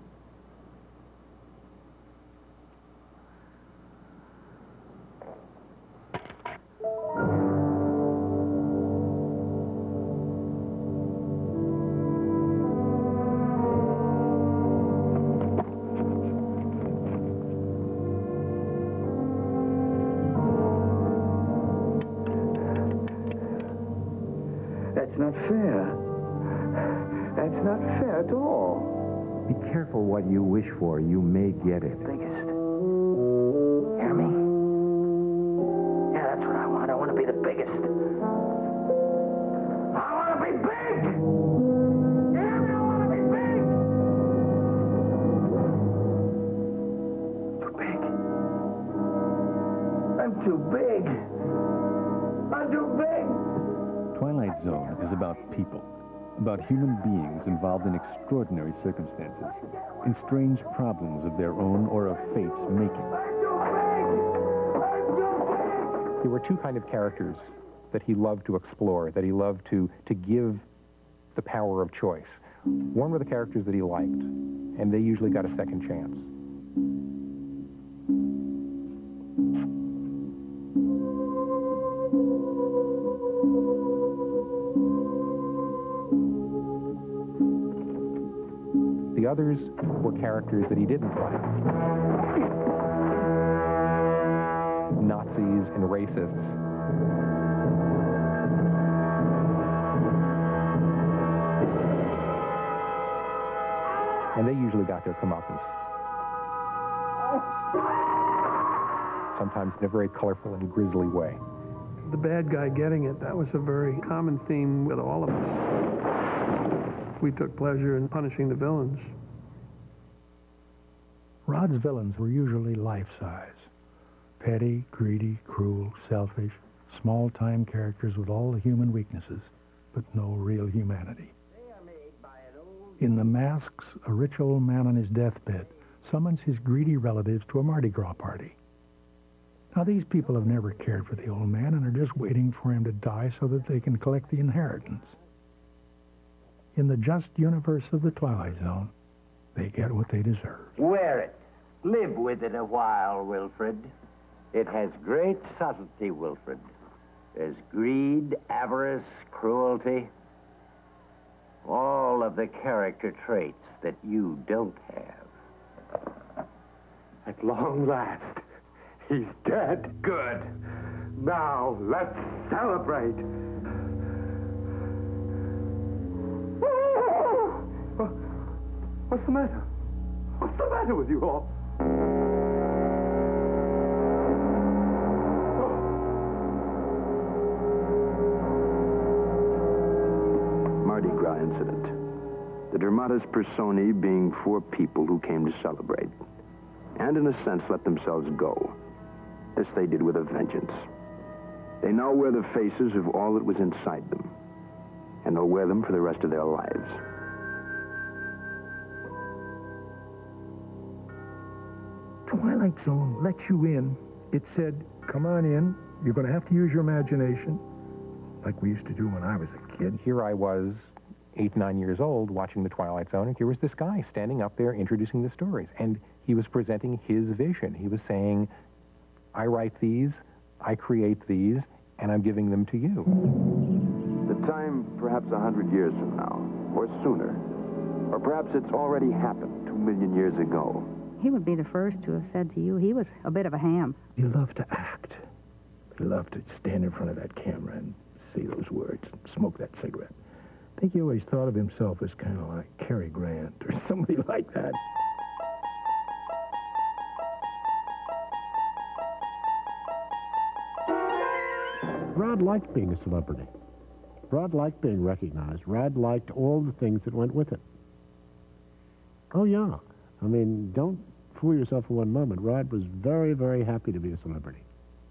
That's not fair. That's not fair at all. Be careful what you wish for. You may get it. Biggest. Hear me? Yeah, that's what I want. I want to be the biggest. I want to be big! You hear me? I want to be big! Too big. I'm too big. I'm too big! Twilight Zone is about people, about human beings involved in extraordinary circumstances, in strange problems of their own or of fate's making. There were two kind of characters that he loved to explore, that he loved to, to give the power of choice. One were the characters that he liked, and they usually got a second chance. others were characters that he didn't like. Nazis and racists. And they usually got their comeuppance. Sometimes in a very colorful and grisly way. The bad guy getting it, that was a very common theme with all of us. We took pleasure in punishing the villains. Rod's villains were usually life-size. Petty, greedy, cruel, selfish, small-time characters with all the human weaknesses, but no real humanity. In The Masks, a rich old man on his deathbed summons his greedy relatives to a Mardi Gras party. Now, these people have never cared for the old man and are just waiting for him to die so that they can collect the inheritance. In the just universe of the Twilight Zone, they get what they deserve. Wear it. Live with it a while, Wilfred. It has great subtlety, Wilfred. There's greed, avarice, cruelty. All of the character traits that you don't have. At long last, he's dead. Good. Now, let's celebrate. What's the matter? What's the matter with you all? Mardi Gras incident. The dramatis personae being four people who came to celebrate, and in a sense let themselves go. This they did with a vengeance. They now wear the faces of all that was inside them, and they'll wear them for the rest of their lives. Twilight Zone let you in. It said, come on in. You're going to have to use your imagination, like we used to do when I was a kid. Here I was, eight, nine years old, watching The Twilight Zone, and here was this guy standing up there introducing the stories. And he was presenting his vision. He was saying, I write these, I create these, and I'm giving them to you. The time, perhaps a hundred years from now, or sooner. Or perhaps it's already happened two million years ago. He would be the first to have said to you he was a bit of a ham. He loved to act. He loved to stand in front of that camera and say those words, and smoke that cigarette. I think he always thought of himself as kind of like Cary Grant or somebody like that. Rod liked being a celebrity. Rod liked being recognized. Rod liked all the things that went with it. Oh, yeah. I mean, don't fool yourself for one moment. Rod was very, very happy to be a celebrity.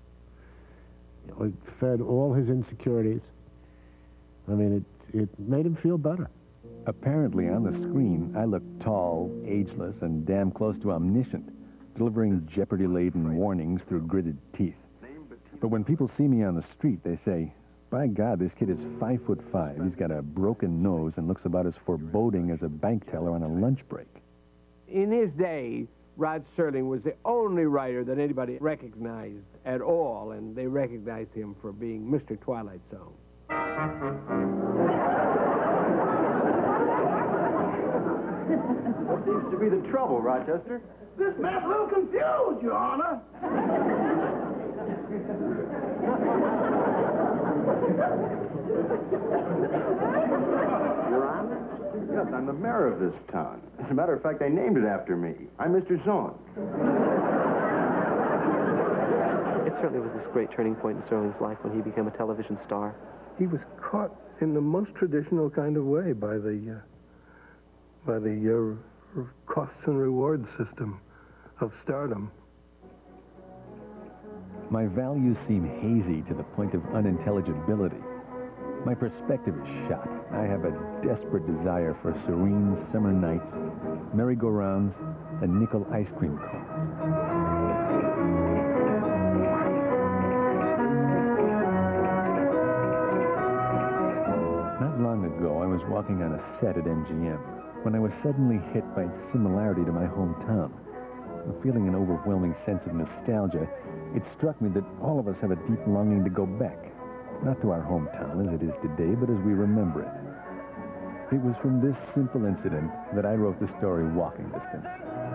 It fed all his insecurities. I mean, it, it made him feel better. Apparently, on the screen, I look tall, ageless, and damn close to omniscient, delivering jeopardy-laden warnings through gritted teeth. But when people see me on the street, they say, by God, this kid is five foot five. He's got a broken nose and looks about as foreboding as a bank teller on a lunch break. In his day, Rod Serling was the only writer that anybody recognized at all, and they recognized him for being Mister Twilight Zone. What seems to be the trouble, Rochester? This man's a little confused, Your Honor. Your Honor? Yes, I'm the mayor of this town. As a matter of fact, they named it after me. I'm Mister Zone. It certainly was this great turning point in Serling's life when he became a television star. He was caught in the most traditional kind of way by the, uh, by the uh, costs and rewards system of stardom. My values seem hazy to the point of unintelligibility. My perspective is shot. I have a desperate desire for serene summer nights, merry-go-rounds, and nickel ice cream cones. Not long ago, I was walking on a set at M G M when I was suddenly hit by its similarity to my hometown. Feeling an overwhelming sense of nostalgia, it struck me that all of us have a deep longing to go back. Not to our hometown as it is today, but as we remember it. It was from this simple incident that I wrote the story Walking Distance.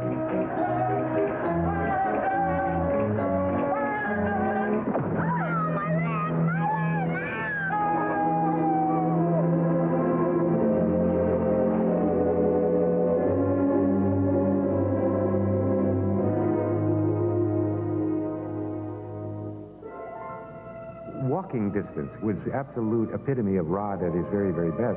Walking Distance was the absolute epitome of Rod at his very, very best.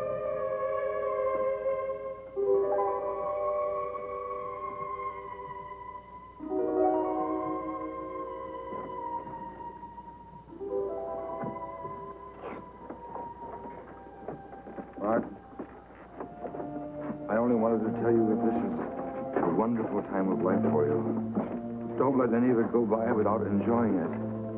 Mark, I only wanted to tell you that this is a wonderful time of life for you. Don't let any of it go by without enjoying it.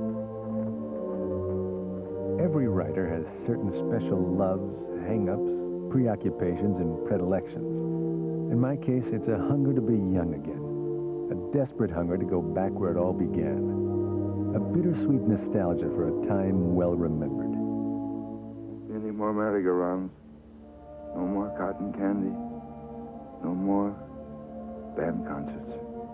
Every writer has certain special loves, hang-ups, preoccupations, and predilections. In my case, it's a hunger to be young again. A desperate hunger to go back where it all began. A bittersweet nostalgia for a time well remembered. Any more merry-go-rounds? No more cotton candy? No more band concerts?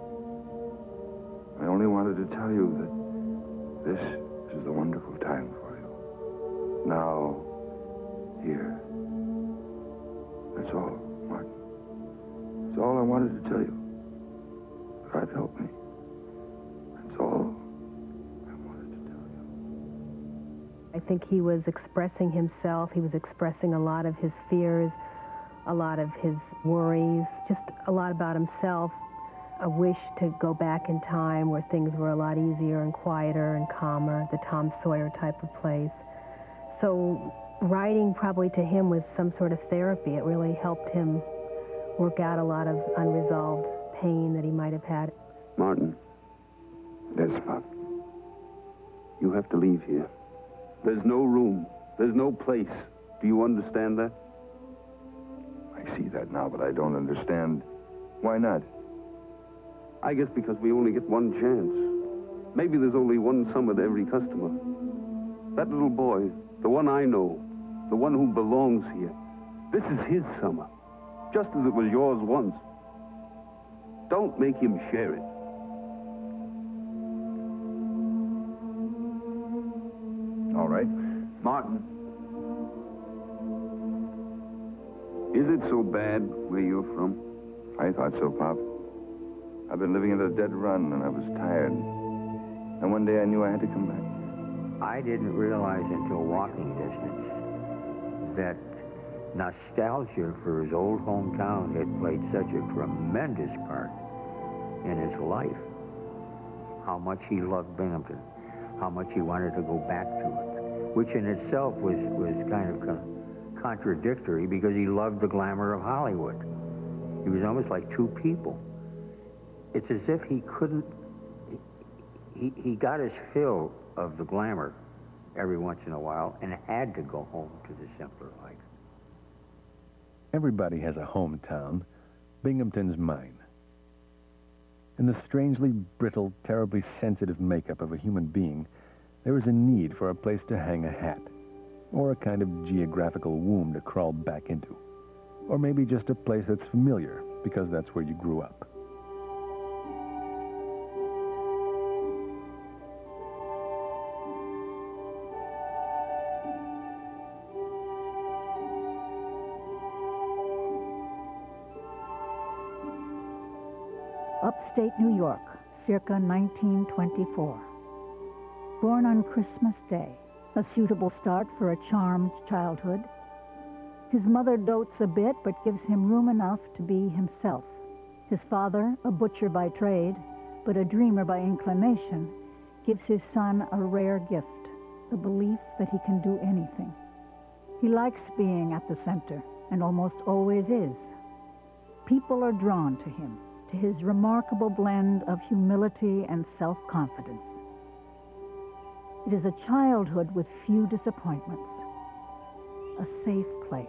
I only wanted to tell you that this is a wonderful time for you. Now, here. That's all, Martin. That's all I wanted to tell you. God help me. That's all I wanted to tell you. I think he was expressing himself. He was expressing a lot of his fears, a lot of his worries, just a lot about himself. A wish to go back in time where things were a lot easier and quieter and calmer, the Tom Sawyer type of place. So writing probably to him was some sort of therapy. It really helped him work out a lot of unresolved pain that he might have had. Martin. Yes, Pop. You have to leave here. There's no room. There's no place. Do you understand that? I see that now, but I don't understand. Why not? I guess because we only get one chance. Maybe there's only one summer to every customer. That little boy, the one I know, the one who belongs here, this is his summer, just as it was yours once. Don't make him share it. All right. Martin. Is it so bad where you're from? I thought so, Pop. I've been living at a dead run, and I was tired. And one day I knew I had to come back. I didn't realize until Walking Distance that nostalgia for his old hometown had played such a tremendous part in his life. How much he loved Binghamton, how much he wanted to go back to it, which in itself was, was kind of con contradictory because he loved the glamour of Hollywood. He was almost like two people. It's as if he couldn't, he, he got his fill of the glamour every once in a while and had to go home to the simpler life. Everybody has a hometown. Binghamton's mine. In the strangely brittle, terribly sensitive makeup of a human being, there is a need for a place to hang a hat, or a kind of geographical womb to crawl back into, or maybe just a place that's familiar because that's where you grew up. Upstate New York, circa nineteen twenty-four. Born on Christmas Day, a suitable start for a charmed childhood. His mother dotes a bit, but gives him room enough to be himself. His father, a butcher by trade, but a dreamer by inclination, gives his son a rare gift, the belief that he can do anything. He likes being at the center, and almost always is. People are drawn to him, to his remarkable blend of humility and self-confidence. It is a childhood with few disappointments, a safe place.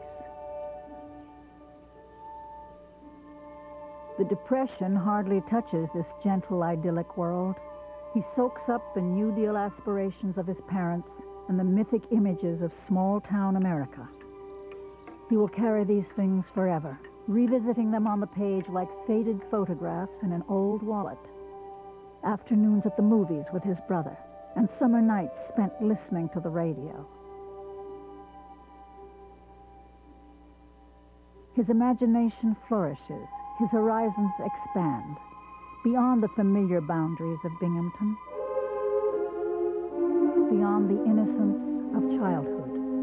The Depression hardly touches this gentle, idyllic world. He soaks up the New Deal aspirations of his parents and the mythic images of small-town America. He will carry these things forever, revisiting them on the page like faded photographs in an old wallet. Afternoons at the movies with his brother, and summer nights spent listening to the radio. His imagination flourishes, his horizons expand, beyond the familiar boundaries of Binghamton, beyond the innocence of childhood.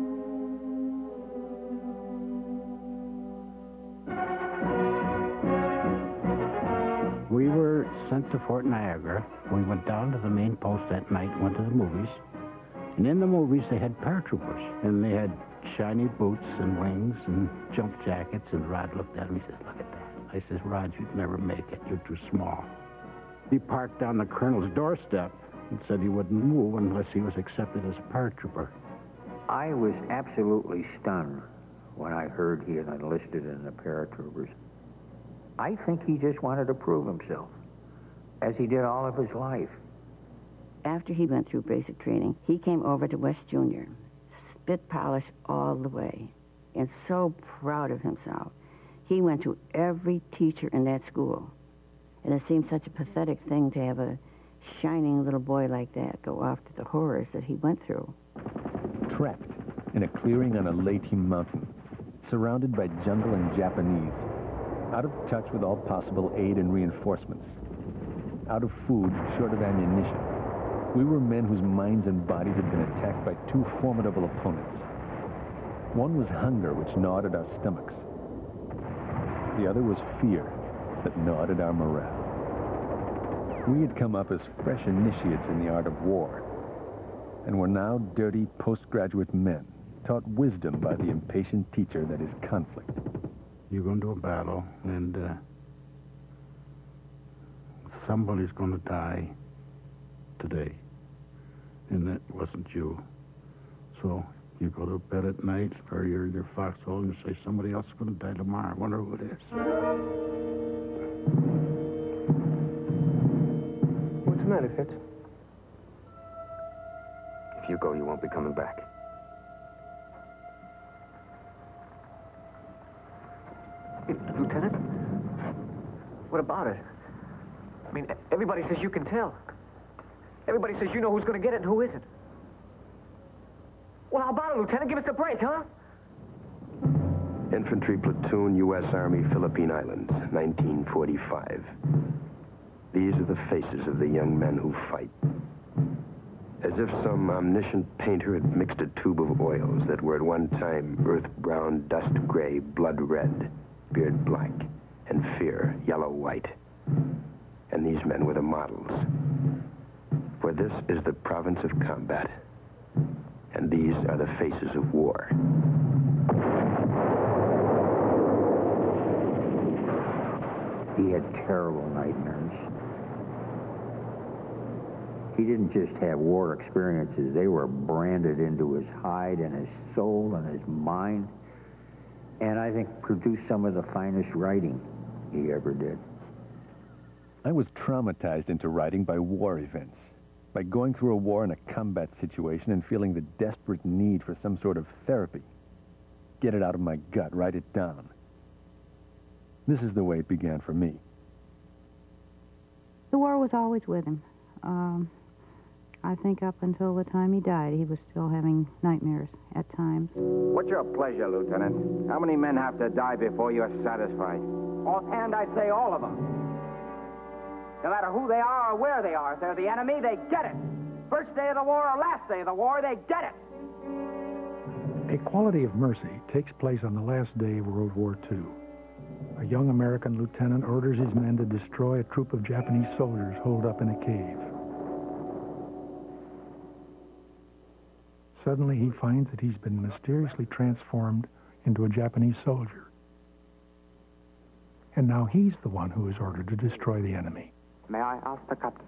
We were sent to Fort Niagara. We went down to the main post that night, went to the movies. And in the movies, they had paratroopers. And they had shiny boots and wings and jump jackets. And Rod looked at him. He says, look at that. I says, Rod, you'd never make it. You're too small. He parked on the colonel's doorstep and said he wouldn't move unless he was accepted as a paratrooper. I was absolutely stunned when I heard he had enlisted in the paratroopers. I think he just wanted to prove himself, as he did all of his life. After he went through basic training, he came over to West Junior, spit polish all the way, and so proud of himself. He went to every teacher in that school, and it seemed such a pathetic thing to have a shining little boy like that go off to the horrors that he went through. Trapped in a clearing on a Leyte mountain, surrounded by jungle and Japanese, out of touch with all possible aid and reinforcements, out of food, short of ammunition, we were men whose minds and bodies had been attacked by two formidable opponents. One was hunger, which gnawed at our stomachs. The other was fear, that gnawed at our morale. We had come up as fresh initiates in the art of war, and were now dirty postgraduate men, taught wisdom by the impatient teacher that is conflict. You go into a battle, and uh, somebody's going to die today, and that wasn't you. So you go to bed at night, or you're in your foxhole, and you say, somebody else is going to die tomorrow. I wonder who it is. What's the matter, Fitz? If you go, you won't be coming back. Lieutenant? What about it? I mean, everybody says you can tell. Everybody says you know who's going to get it and who isn't. Well, how about it, Lieutenant? Give us a break, huh? Infantry Platoon, U S Army, Philippine Islands, nineteen forty-five. These are the faces of the young men who fight. As if some omniscient painter had mixed a tube of oils that were at one time earth brown, dust gray, blood red, beard black, and fear yellow-white. And these men were the models. For this is the province of combat, and these are the faces of war. He had terrible nightmares. He didn't just have war experiences. They were branded into his hide and his soul and his mind, and I think produced some of the finest writing he ever did. I was traumatized into writing by war events, by going through a war in a combat situation and feeling the desperate need for some sort of therapy. Get it out of my gut, write it down. This is the way it began for me. The war was always with him. Um, I think up until the time he died, he was still having nightmares at times. What's your pleasure, Lieutenant? How many men have to die before you're satisfied? Offhand, I'd say all of them. No matter who they are or where they are, if they're the enemy, they get it. First day of the war or last day of the war, they get it. A Quality of Mercy takes place on the last day of World War Two. A young American lieutenant orders his men to destroy a troop of Japanese soldiers holed up in a cave. Suddenly, he finds that he's been mysteriously transformed into a Japanese soldier. And now he's the one who is ordered to destroy the enemy. May I ask the captain,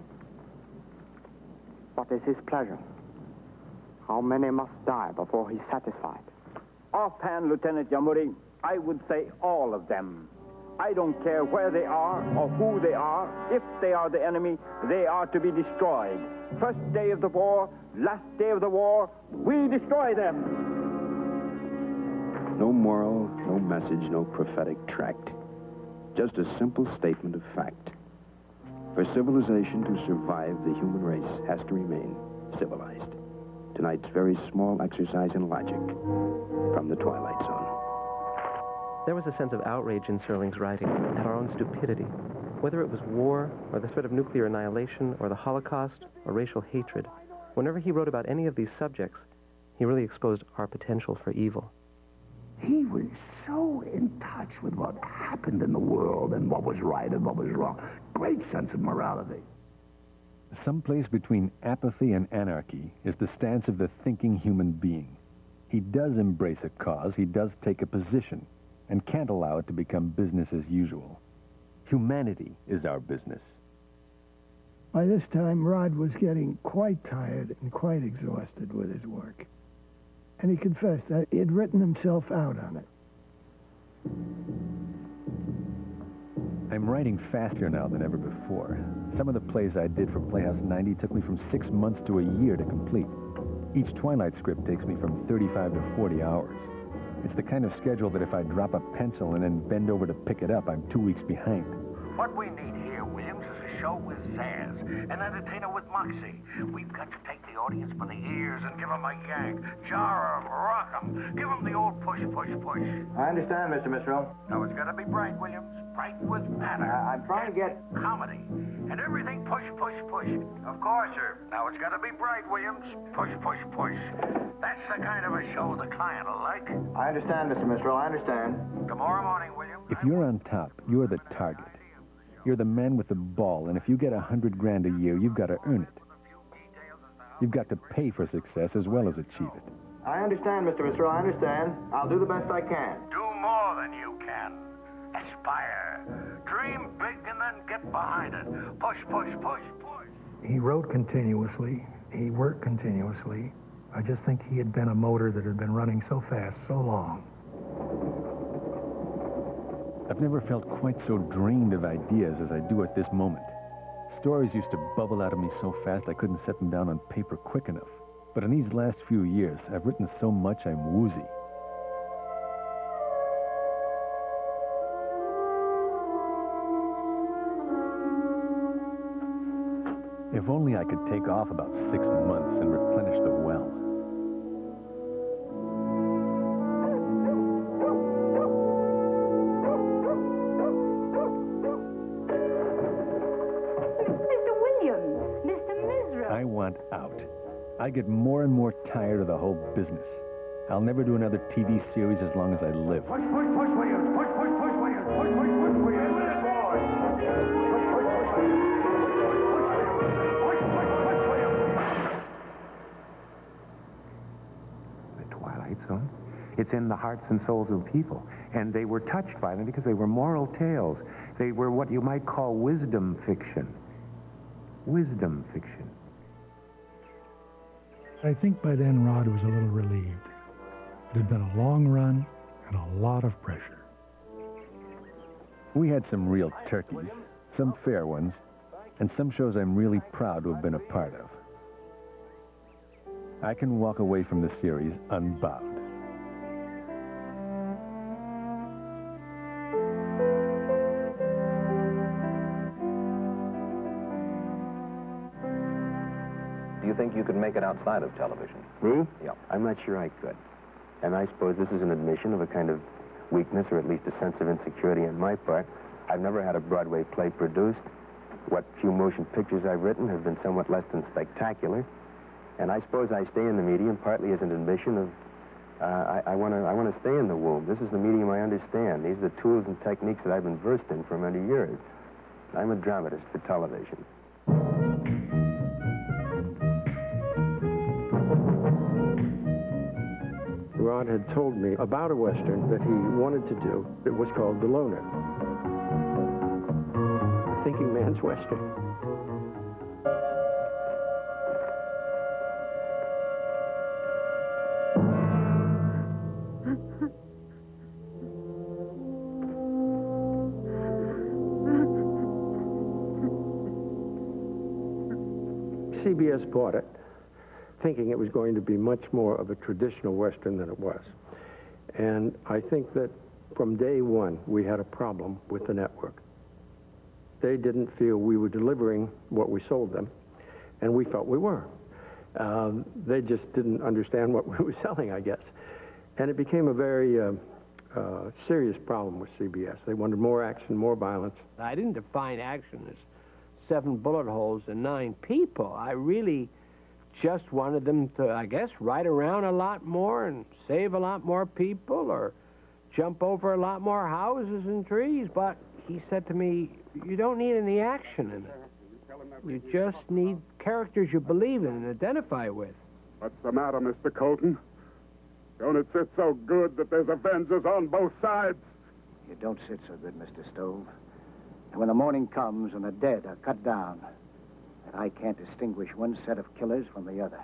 what is his pleasure? How many must die before he's satisfied? Offhand, Lieutenant Yamuri, I would say all of them. I don't care where they are or who they are. If they are the enemy, they are to be destroyed. First day of the war, last day of the war, we destroy them. No moral, no message, no prophetic tract. Just a simple statement of fact. For civilization to survive, the human race has to remain civilized. Tonight's very small exercise in logic from the Twilight Zone. There was a sense of outrage in Serling's writing at our own stupidity. Whether it was war, or the threat of nuclear annihilation, or the Holocaust, or racial hatred, whenever he wrote about any of these subjects, he really exposed our potential for evil. He was so in touch with what happened in the world and what was right and what was wrong. Great sense of morality. Someplace between apathy and anarchy is the stance of the thinking human being. He does embrace a cause, he does take a position, and can't allow it to become business as usual. Humanity is our business. By this time, Rod was getting quite tired and quite exhausted with his work. And he confessed that he had written himself out on it. I'm writing faster now than ever before. Some of the plays I did for Playhouse ninety took me from six months to a year to complete. Each Twilight script takes me from thirty-five to forty hours. It's the kind of schedule that if I drop a pencil and then bend over to pick it up, I'm two weeks behind. What we need here, Williams, is a show with zazz, an entertainer with moxie. We've got to take the audience by the ears and give them a yank, jar 'em, rock 'em, give 'em the old push, push, push. I understand, Mister Misrell. Now, it's got to be bright, Williams. Bright with matter. Uh, I'm trying to get... comedy. And everything push, push, push. Of course, sir. Now, it's got to be bright, Williams. Push, push, push. That's the kind of a show the client will like. I understand, Mister Misrell, I understand. Tomorrow morning, Williams. If you're on top, you're the target. You're the man with the ball, and if you get a hundred grand a year, you've got to earn it. You've got to pay for success as well as achieve it. I understand, Mister Misrell, I understand. I'll do the best I can. Do more than you can. Aspire. Dream big and then get behind it. Push, push, push, push. He wrote continuously. He worked continuously. I just think he had been a motor that had been running so fast, so long. I've never felt quite so drained of ideas as I do at this moment. Stories used to bubble out of me so fast I couldn't set them down on paper quick enough. But in these last few years, I've written so much I'm woozy. If only I could take off about six months and replenish the well. Mister Williams, Mister Misrell. I want out. I get more and more tired of the whole business. I'll never do another T V series as long as I live. Push, push, push, Williams. Push, push, push, Williams. Push, push, push, Williams. Push, push, push, Williams. Zone. It's in the hearts and souls of people. And they were touched by them because they were moral tales. They were what you might call wisdom fiction. Wisdom fiction. I think by then Rod was a little relieved. It had been a long run and a lot of pressure. We had some real turkeys, some fair ones, and some shows I'm really proud to have been a part of. I can walk away from the series unbowed. Do you think you could make it outside of television? Me? Yeah. I'm not sure I could. And I suppose this is an admission of a kind of weakness, or at least a sense of insecurity on my part. I've never had a Broadway play produced. What few motion pictures I've written have been somewhat less than spectacular. And I suppose I stay in the medium partly as an admission of, uh, I, I want to I want to stay in the womb. This is the medium I understand. These are the tools and techniques that I've been versed in for many years. I'm a dramatist for television. Rod had told me about a Western that he wanted to do. It was called The Loner. Thinking Man's Western. C B S bought it, thinking it was going to be much more of a traditional Western than it was. And I think that from day one, we had a problem with the network. They didn't feel we were delivering what we sold them, and we felt we were. Um, they just didn't understand what we were selling, I guess. And it became a very uh, uh, serious problem with C B S. They wanted more action, more violence. I didn't define action as seven bullet holes and nine people. I really just wanted them to, I guess, ride around a lot more and save a lot more people or jump over a lot more houses and trees. But he said to me, you don't need any action in it. You just need characters you believe in and identify with. What's the matter, Mister Colton? Don't it sit so good that there's Avengers on both sides? You don't sit so good, Mister Stove. And when the morning comes and the dead are cut down, that I can't distinguish one set of killers from the other.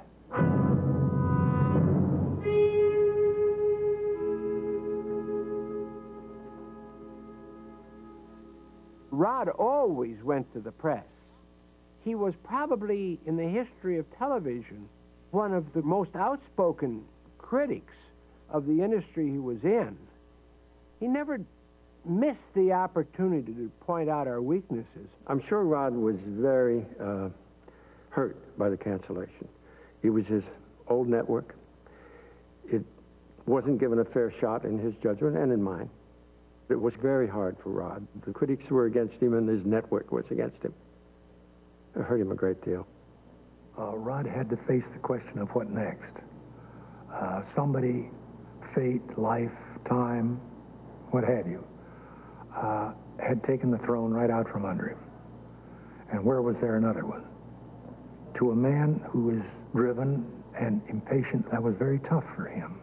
Rod always went to the press. He was probably, in the history of television, one of the most outspoken critics of the industry he was in. He never missed the opportunity to point out our weaknesses. I'm sure Rod was very uh, hurt by the cancellation. It was his old network. It wasn't given a fair shot in his judgment and in mine. It was very hard for Rod. The critics were against him and his network was against him. It hurt him a great deal. Uh, Rod had to face the question of what next. Uh, somebody, fate, life, time, what have you, uh, had taken the throne right out from under him. And where was there another one? To a man who was driven and impatient, that was very tough for him.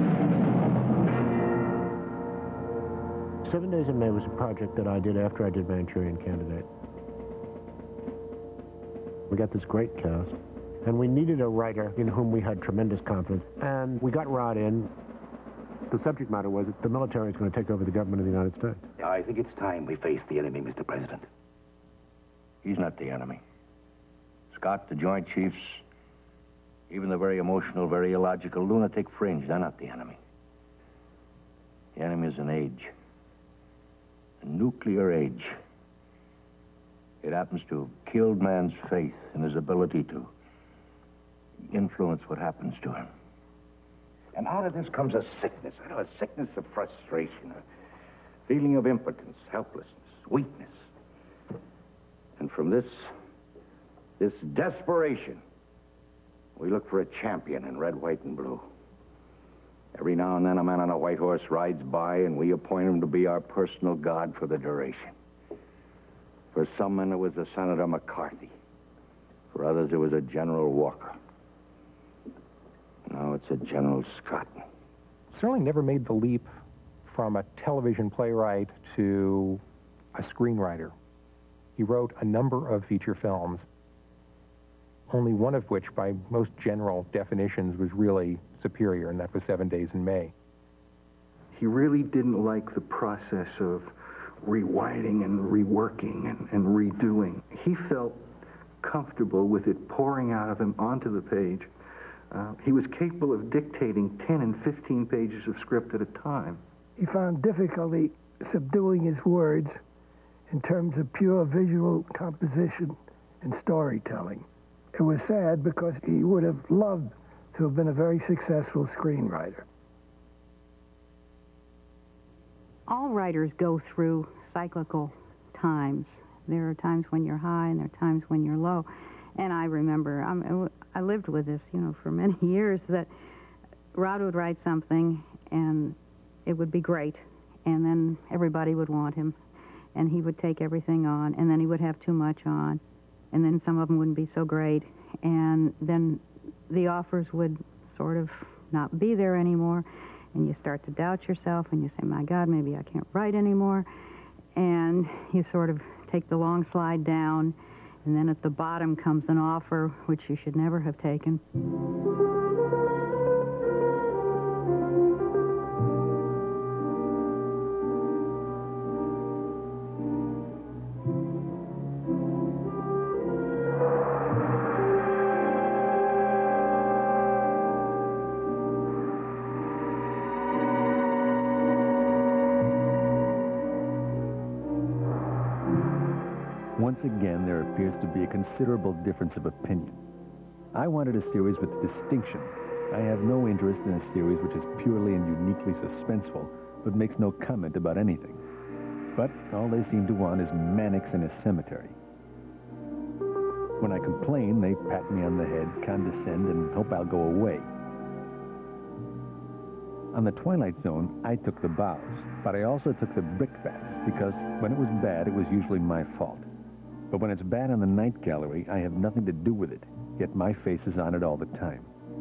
Seven Days in May was a project that I did after I did Manchurian Candidate. We got this great cast, and we needed a writer in whom we had tremendous confidence. And we got Rod in. The subject matter was that the military is going to take over the government of the United States. I think it's time we face the enemy, Mister President. He's not the enemy. Scott, the Joint Chiefs, even the very emotional, very illogical lunatic fringe, they're not the enemy. The enemy is an age. A nuclear age. It happens to have killed man's faith in his ability to influence what happens to him. And out of this comes a sickness, I know, a sickness of frustration, a feeling of impotence, helplessness, weakness. And from this, this desperation, we look for a champion in red, white, and blue. Every now and then a man on a white horse rides by and we appoint him to be our personal god for the duration. For some men it was a Senator McCarthy. For others it was a General Walker. Now it's a General Scott. Serling never made the leap from a television playwright to a screenwriter. He wrote a number of feature films, only one of which, by most general definitions, was really superior, and that was Seven Days in May. He really didn't like the process of rewriting and reworking and, and redoing. He felt comfortable with it pouring out of him onto the page. Uh, he was capable of dictating ten and fifteen pages of script at a time. He found difficulty subduing his words in terms of pure visual composition and storytelling. It was sad because he would have loved to have been a very successful screenwriter. All writers go through cyclical times. There are times when you're high and there are times when you're low. And I remember, I'm, I lived with this, you know, for many years, that Rod would write something and it would be great. And then everybody would want him. And he would take everything on. And then he would have too much on. And then some of them wouldn't be so great. And then the offers would sort of not be there anymore. And you start to doubt yourself, and you say, my God, maybe I can't write anymore. And you sort of take the long slide down, and then at the bottom comes an offer which you should never have taken. once again there appears to be a considerable difference of opinion. I wanted a series with distinction. I have no interest in a series which is purely and uniquely suspenseful, but makes no comment about anything. But all they seem to want is Mannix in a cemetery. When I complain, they pat me on the head, condescend, and hope I'll go away. On the Twilight Zone, I took the bows, but I also took the brickbats, because when it was bad, it was usually my fault. But when it's bad on the night gallery, I have nothing to do with it, yet my face is on it all the time.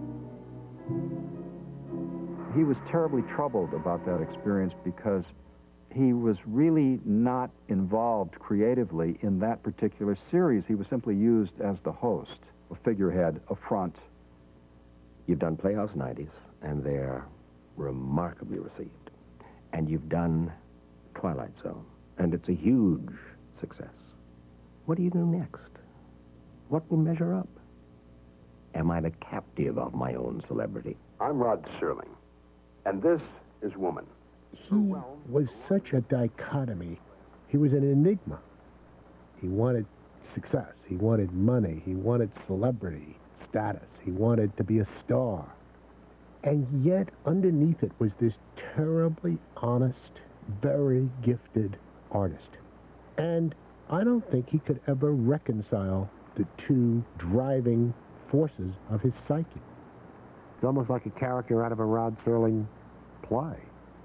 He was terribly troubled about that experience because he was really not involved creatively in that particular series. He was simply used as the host, a figurehead, a front. You've done Playhouse nineties, and they're remarkably received. And you've done Twilight Zone, and it's a huge success. What do you do next? What will measure up? Am I the captive of my own celebrity? I'm Rod Serling, and this is Woman. He was such a dichotomy. He was an enigma. He wanted success. He wanted money. He wanted celebrity status. He wanted to be a star. And yet, underneath it was this terribly honest, very gifted artist. And I don't think he could ever reconcile the two driving forces of his psyche. It's almost like a character out of a Rod Serling play.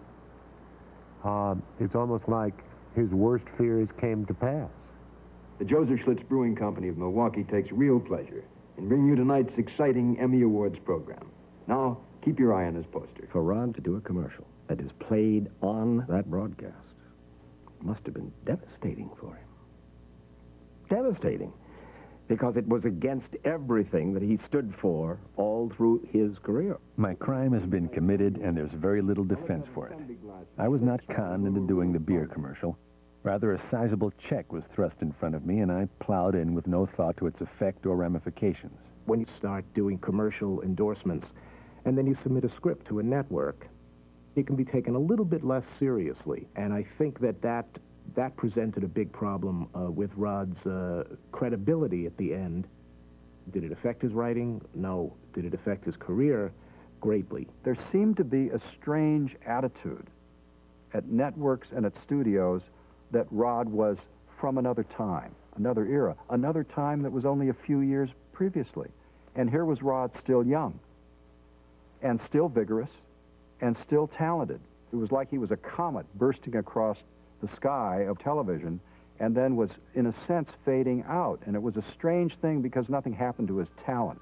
Um, it's almost like his worst fears came to pass. The Joseph Schlitz Brewing Company of Milwaukee takes real pleasure in bringing you tonight's exciting Emmy Awards program. Now, keep your eye on this poster. For Rod to do a commercial that is played on that broadcast must have been devastating for him. Devastating. Because it was against everything that he stood for all through his career. My crime has been committed, and there's very little defense for it. I was not conned into doing the beer commercial. Rather, a sizable check was thrust in front of me, and I plowed in with no thought to its effect or ramifications. When you start doing commercial endorsements, and then you submit a script to a network, it can be taken a little bit less seriously. And I think that that, that presented a big problem uh, with Rod's uh, credibility at the end. Did it affect his writing? No. Did it affect his career? Greatly. There seemed to be a strange attitude at networks and at studios that Rod was from another time, another era, another time that was only a few years previously. And here was Rod still young, and still vigorous, and still talented. It was like he was a comet bursting across the sky of television, and then was, in a sense, fading out. And it was a strange thing because nothing happened to his talent.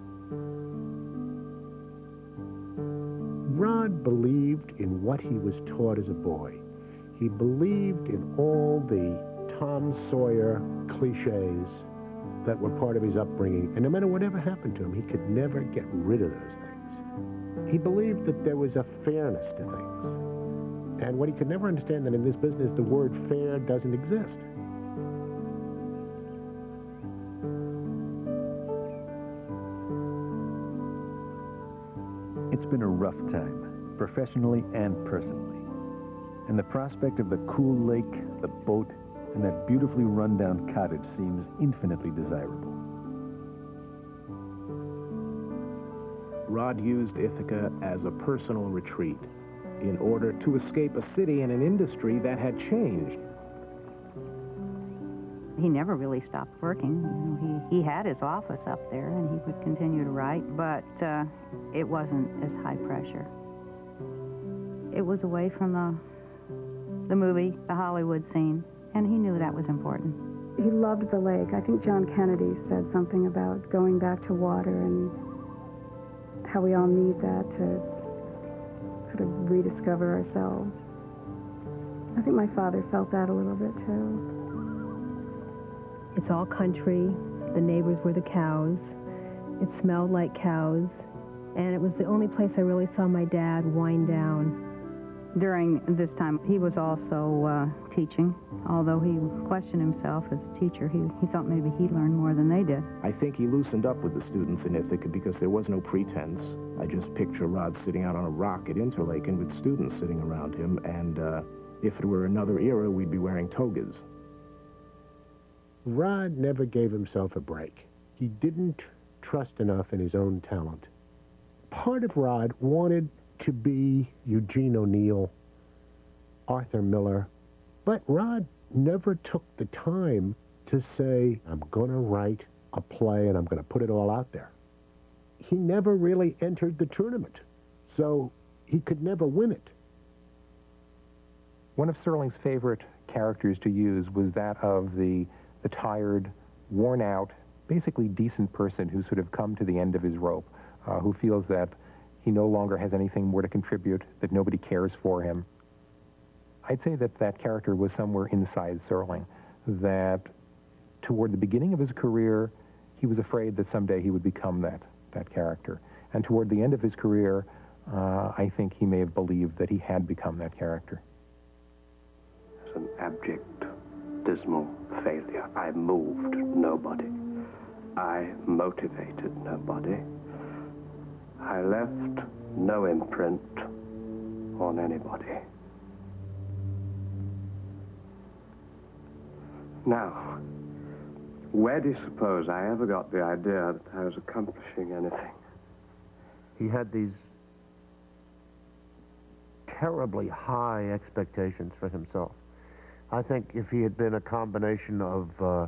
Rod believed in what he was taught as a boy. He believed in all the Tom Sawyer cliches that were part of his upbringing, and no matter whatever happened to him, he could never get rid of those things. He believed that there was a fairness to things, and what he could never understand that in this business, the word fair doesn't exist. It's been a rough time, professionally and personally. And the prospect of the cool lake, the boat, and that beautifully run-down cottage seems infinitely desirable. Rod used Ithaca as a personal retreat in order to escape a city and an industry that had changed. He never really stopped working. You know, he, he had his office up there, and he would continue to write, but uh, it wasn't as high pressure. It was away from the, the movie, the Hollywood scene, and he knew that was important. He loved the lake. I think John Kennedy said something about going back to water and how we all need that to sort of rediscover ourselves. I think my father felt that a little bit, too. It's all country. The neighbors were the cows. It smelled like cows. And it was the only place I really saw my dad wind down. During this time, he was also uh, teaching. Although he questioned himself as a teacher, he, he thought maybe he learned more than they did. I think he loosened up with the students in Ithaca because there was no pretense. I just picture Rod sitting out on a rock at Interlaken with students sitting around him, and uh, if it were another era, we'd be wearing togas. Rod never gave himself a break. He didn't trust enough in his own talent. Part of Rod wanted to be Eugene O'Neill, Arthur Miller, but Rod never took the time to say, I'm going to write a play and I'm going to put it all out there. He never really entered the tournament, so he could never win it. One of Serling's favorite characters to use was that of the, the tired, worn-out, basically decent person who's sort of come to the end of his rope, uh, who feels that he no longer has anything more to contribute, that nobody cares for him. I'd say that that character was somewhere inside Serling, that toward the beginning of his career, he was afraid that someday he would become that, that character. And toward the end of his career, uh, I think he may have believed that he had become that character. It's an abject, dismal failure. I moved nobody. I motivated nobody. I left no imprint on anybody. Now, where do you suppose I ever got the idea that I was accomplishing anything? He had these terribly high expectations for himself. I think if he had been a combination of uh,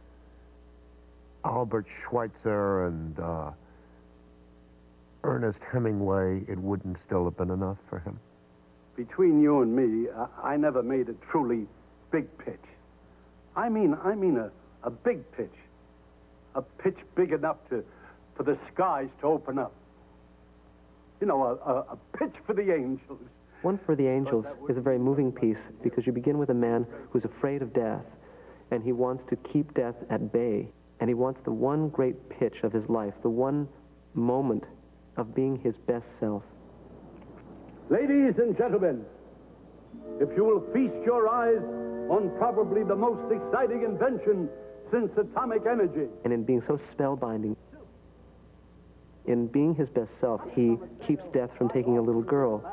Albert Schweitzer and uh, Ernest Hemingway, it wouldn't still have been enough for him. Between you and me, I, I never made a truly big pitch. I mean, I mean a, a big pitch. A pitch big enough to, for the skies to open up. You know, a, a, a pitch for the angels. One for the Angels is a very moving piece because you begin with a man who's afraid of death, and he wants to keep death at bay, and he wants the one great pitch of his life, the one moment of being his best self. Ladies and gentlemen, if you will feast your eyes on probably the most exciting invention since atomic energy. And in being so spellbinding, in being his best self, he keeps death from taking a little girl.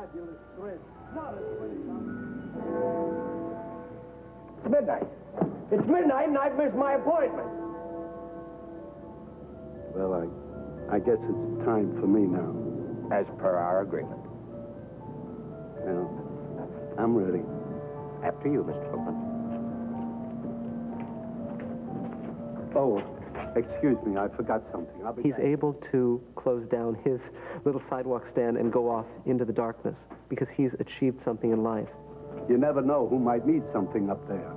It's midnight. It's midnight and I've missed my appointment. Well, I, I guess it's time for me now. As per our agreement. Well, I'm ready. After you, Mister Fulton. Oh, excuse me, I forgot something. I'll be He's back. able to close down his little sidewalk stand and go off into the darkness because he's achieved something in life. You never know who might need something up there.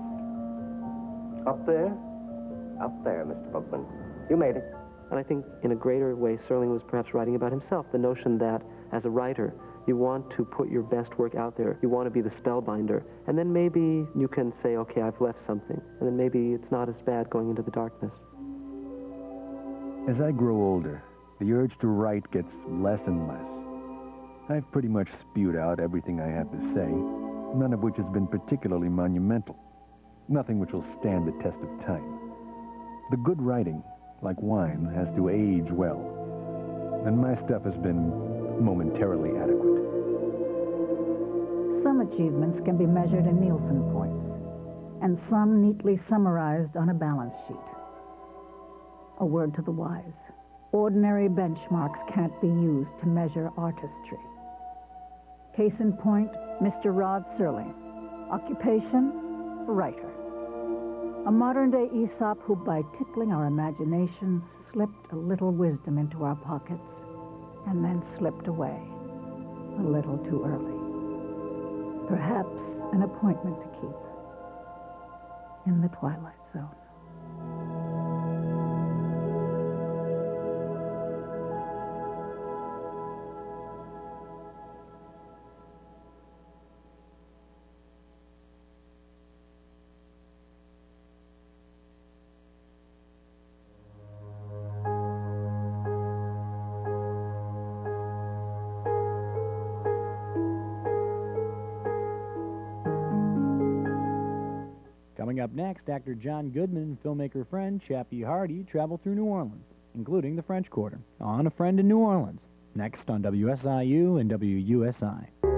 Up there? Up there, Mister Bookman. You made it. And I think in a greater way, Serling was perhaps writing about himself, the notion that as a writer, you want to put your best work out there. You want to be the spellbinder. And then maybe you can say, okay, I've left something. And then maybe it's not as bad going into the darkness. As I grow older, the urge to write gets less and less. I've pretty much spewed out everything I have to say, none of which has been particularly monumental. Nothing which will stand the test of time. The good writing, like wine, has to age well. And my stuff has been momentarily adequate. Some achievements can be measured in Nielsen points, and some neatly summarized on a balance sheet. A word to the wise. Ordinary benchmarks can't be used to measure artistry. Case in point, Mister Rod Serling. Occupation, writer. A modern-day Aesop who, by tickling our imaginations, slipped a little wisdom into our pockets and then slipped away a little too early. Perhaps an appointment to keep in the Twilight Zone. Coming up next, actor John Goodman and filmmaker friend Chappie Hardy travel through New Orleans, including the French Quarter, on A Friend in New Orleans, next on W S I U and W U S I.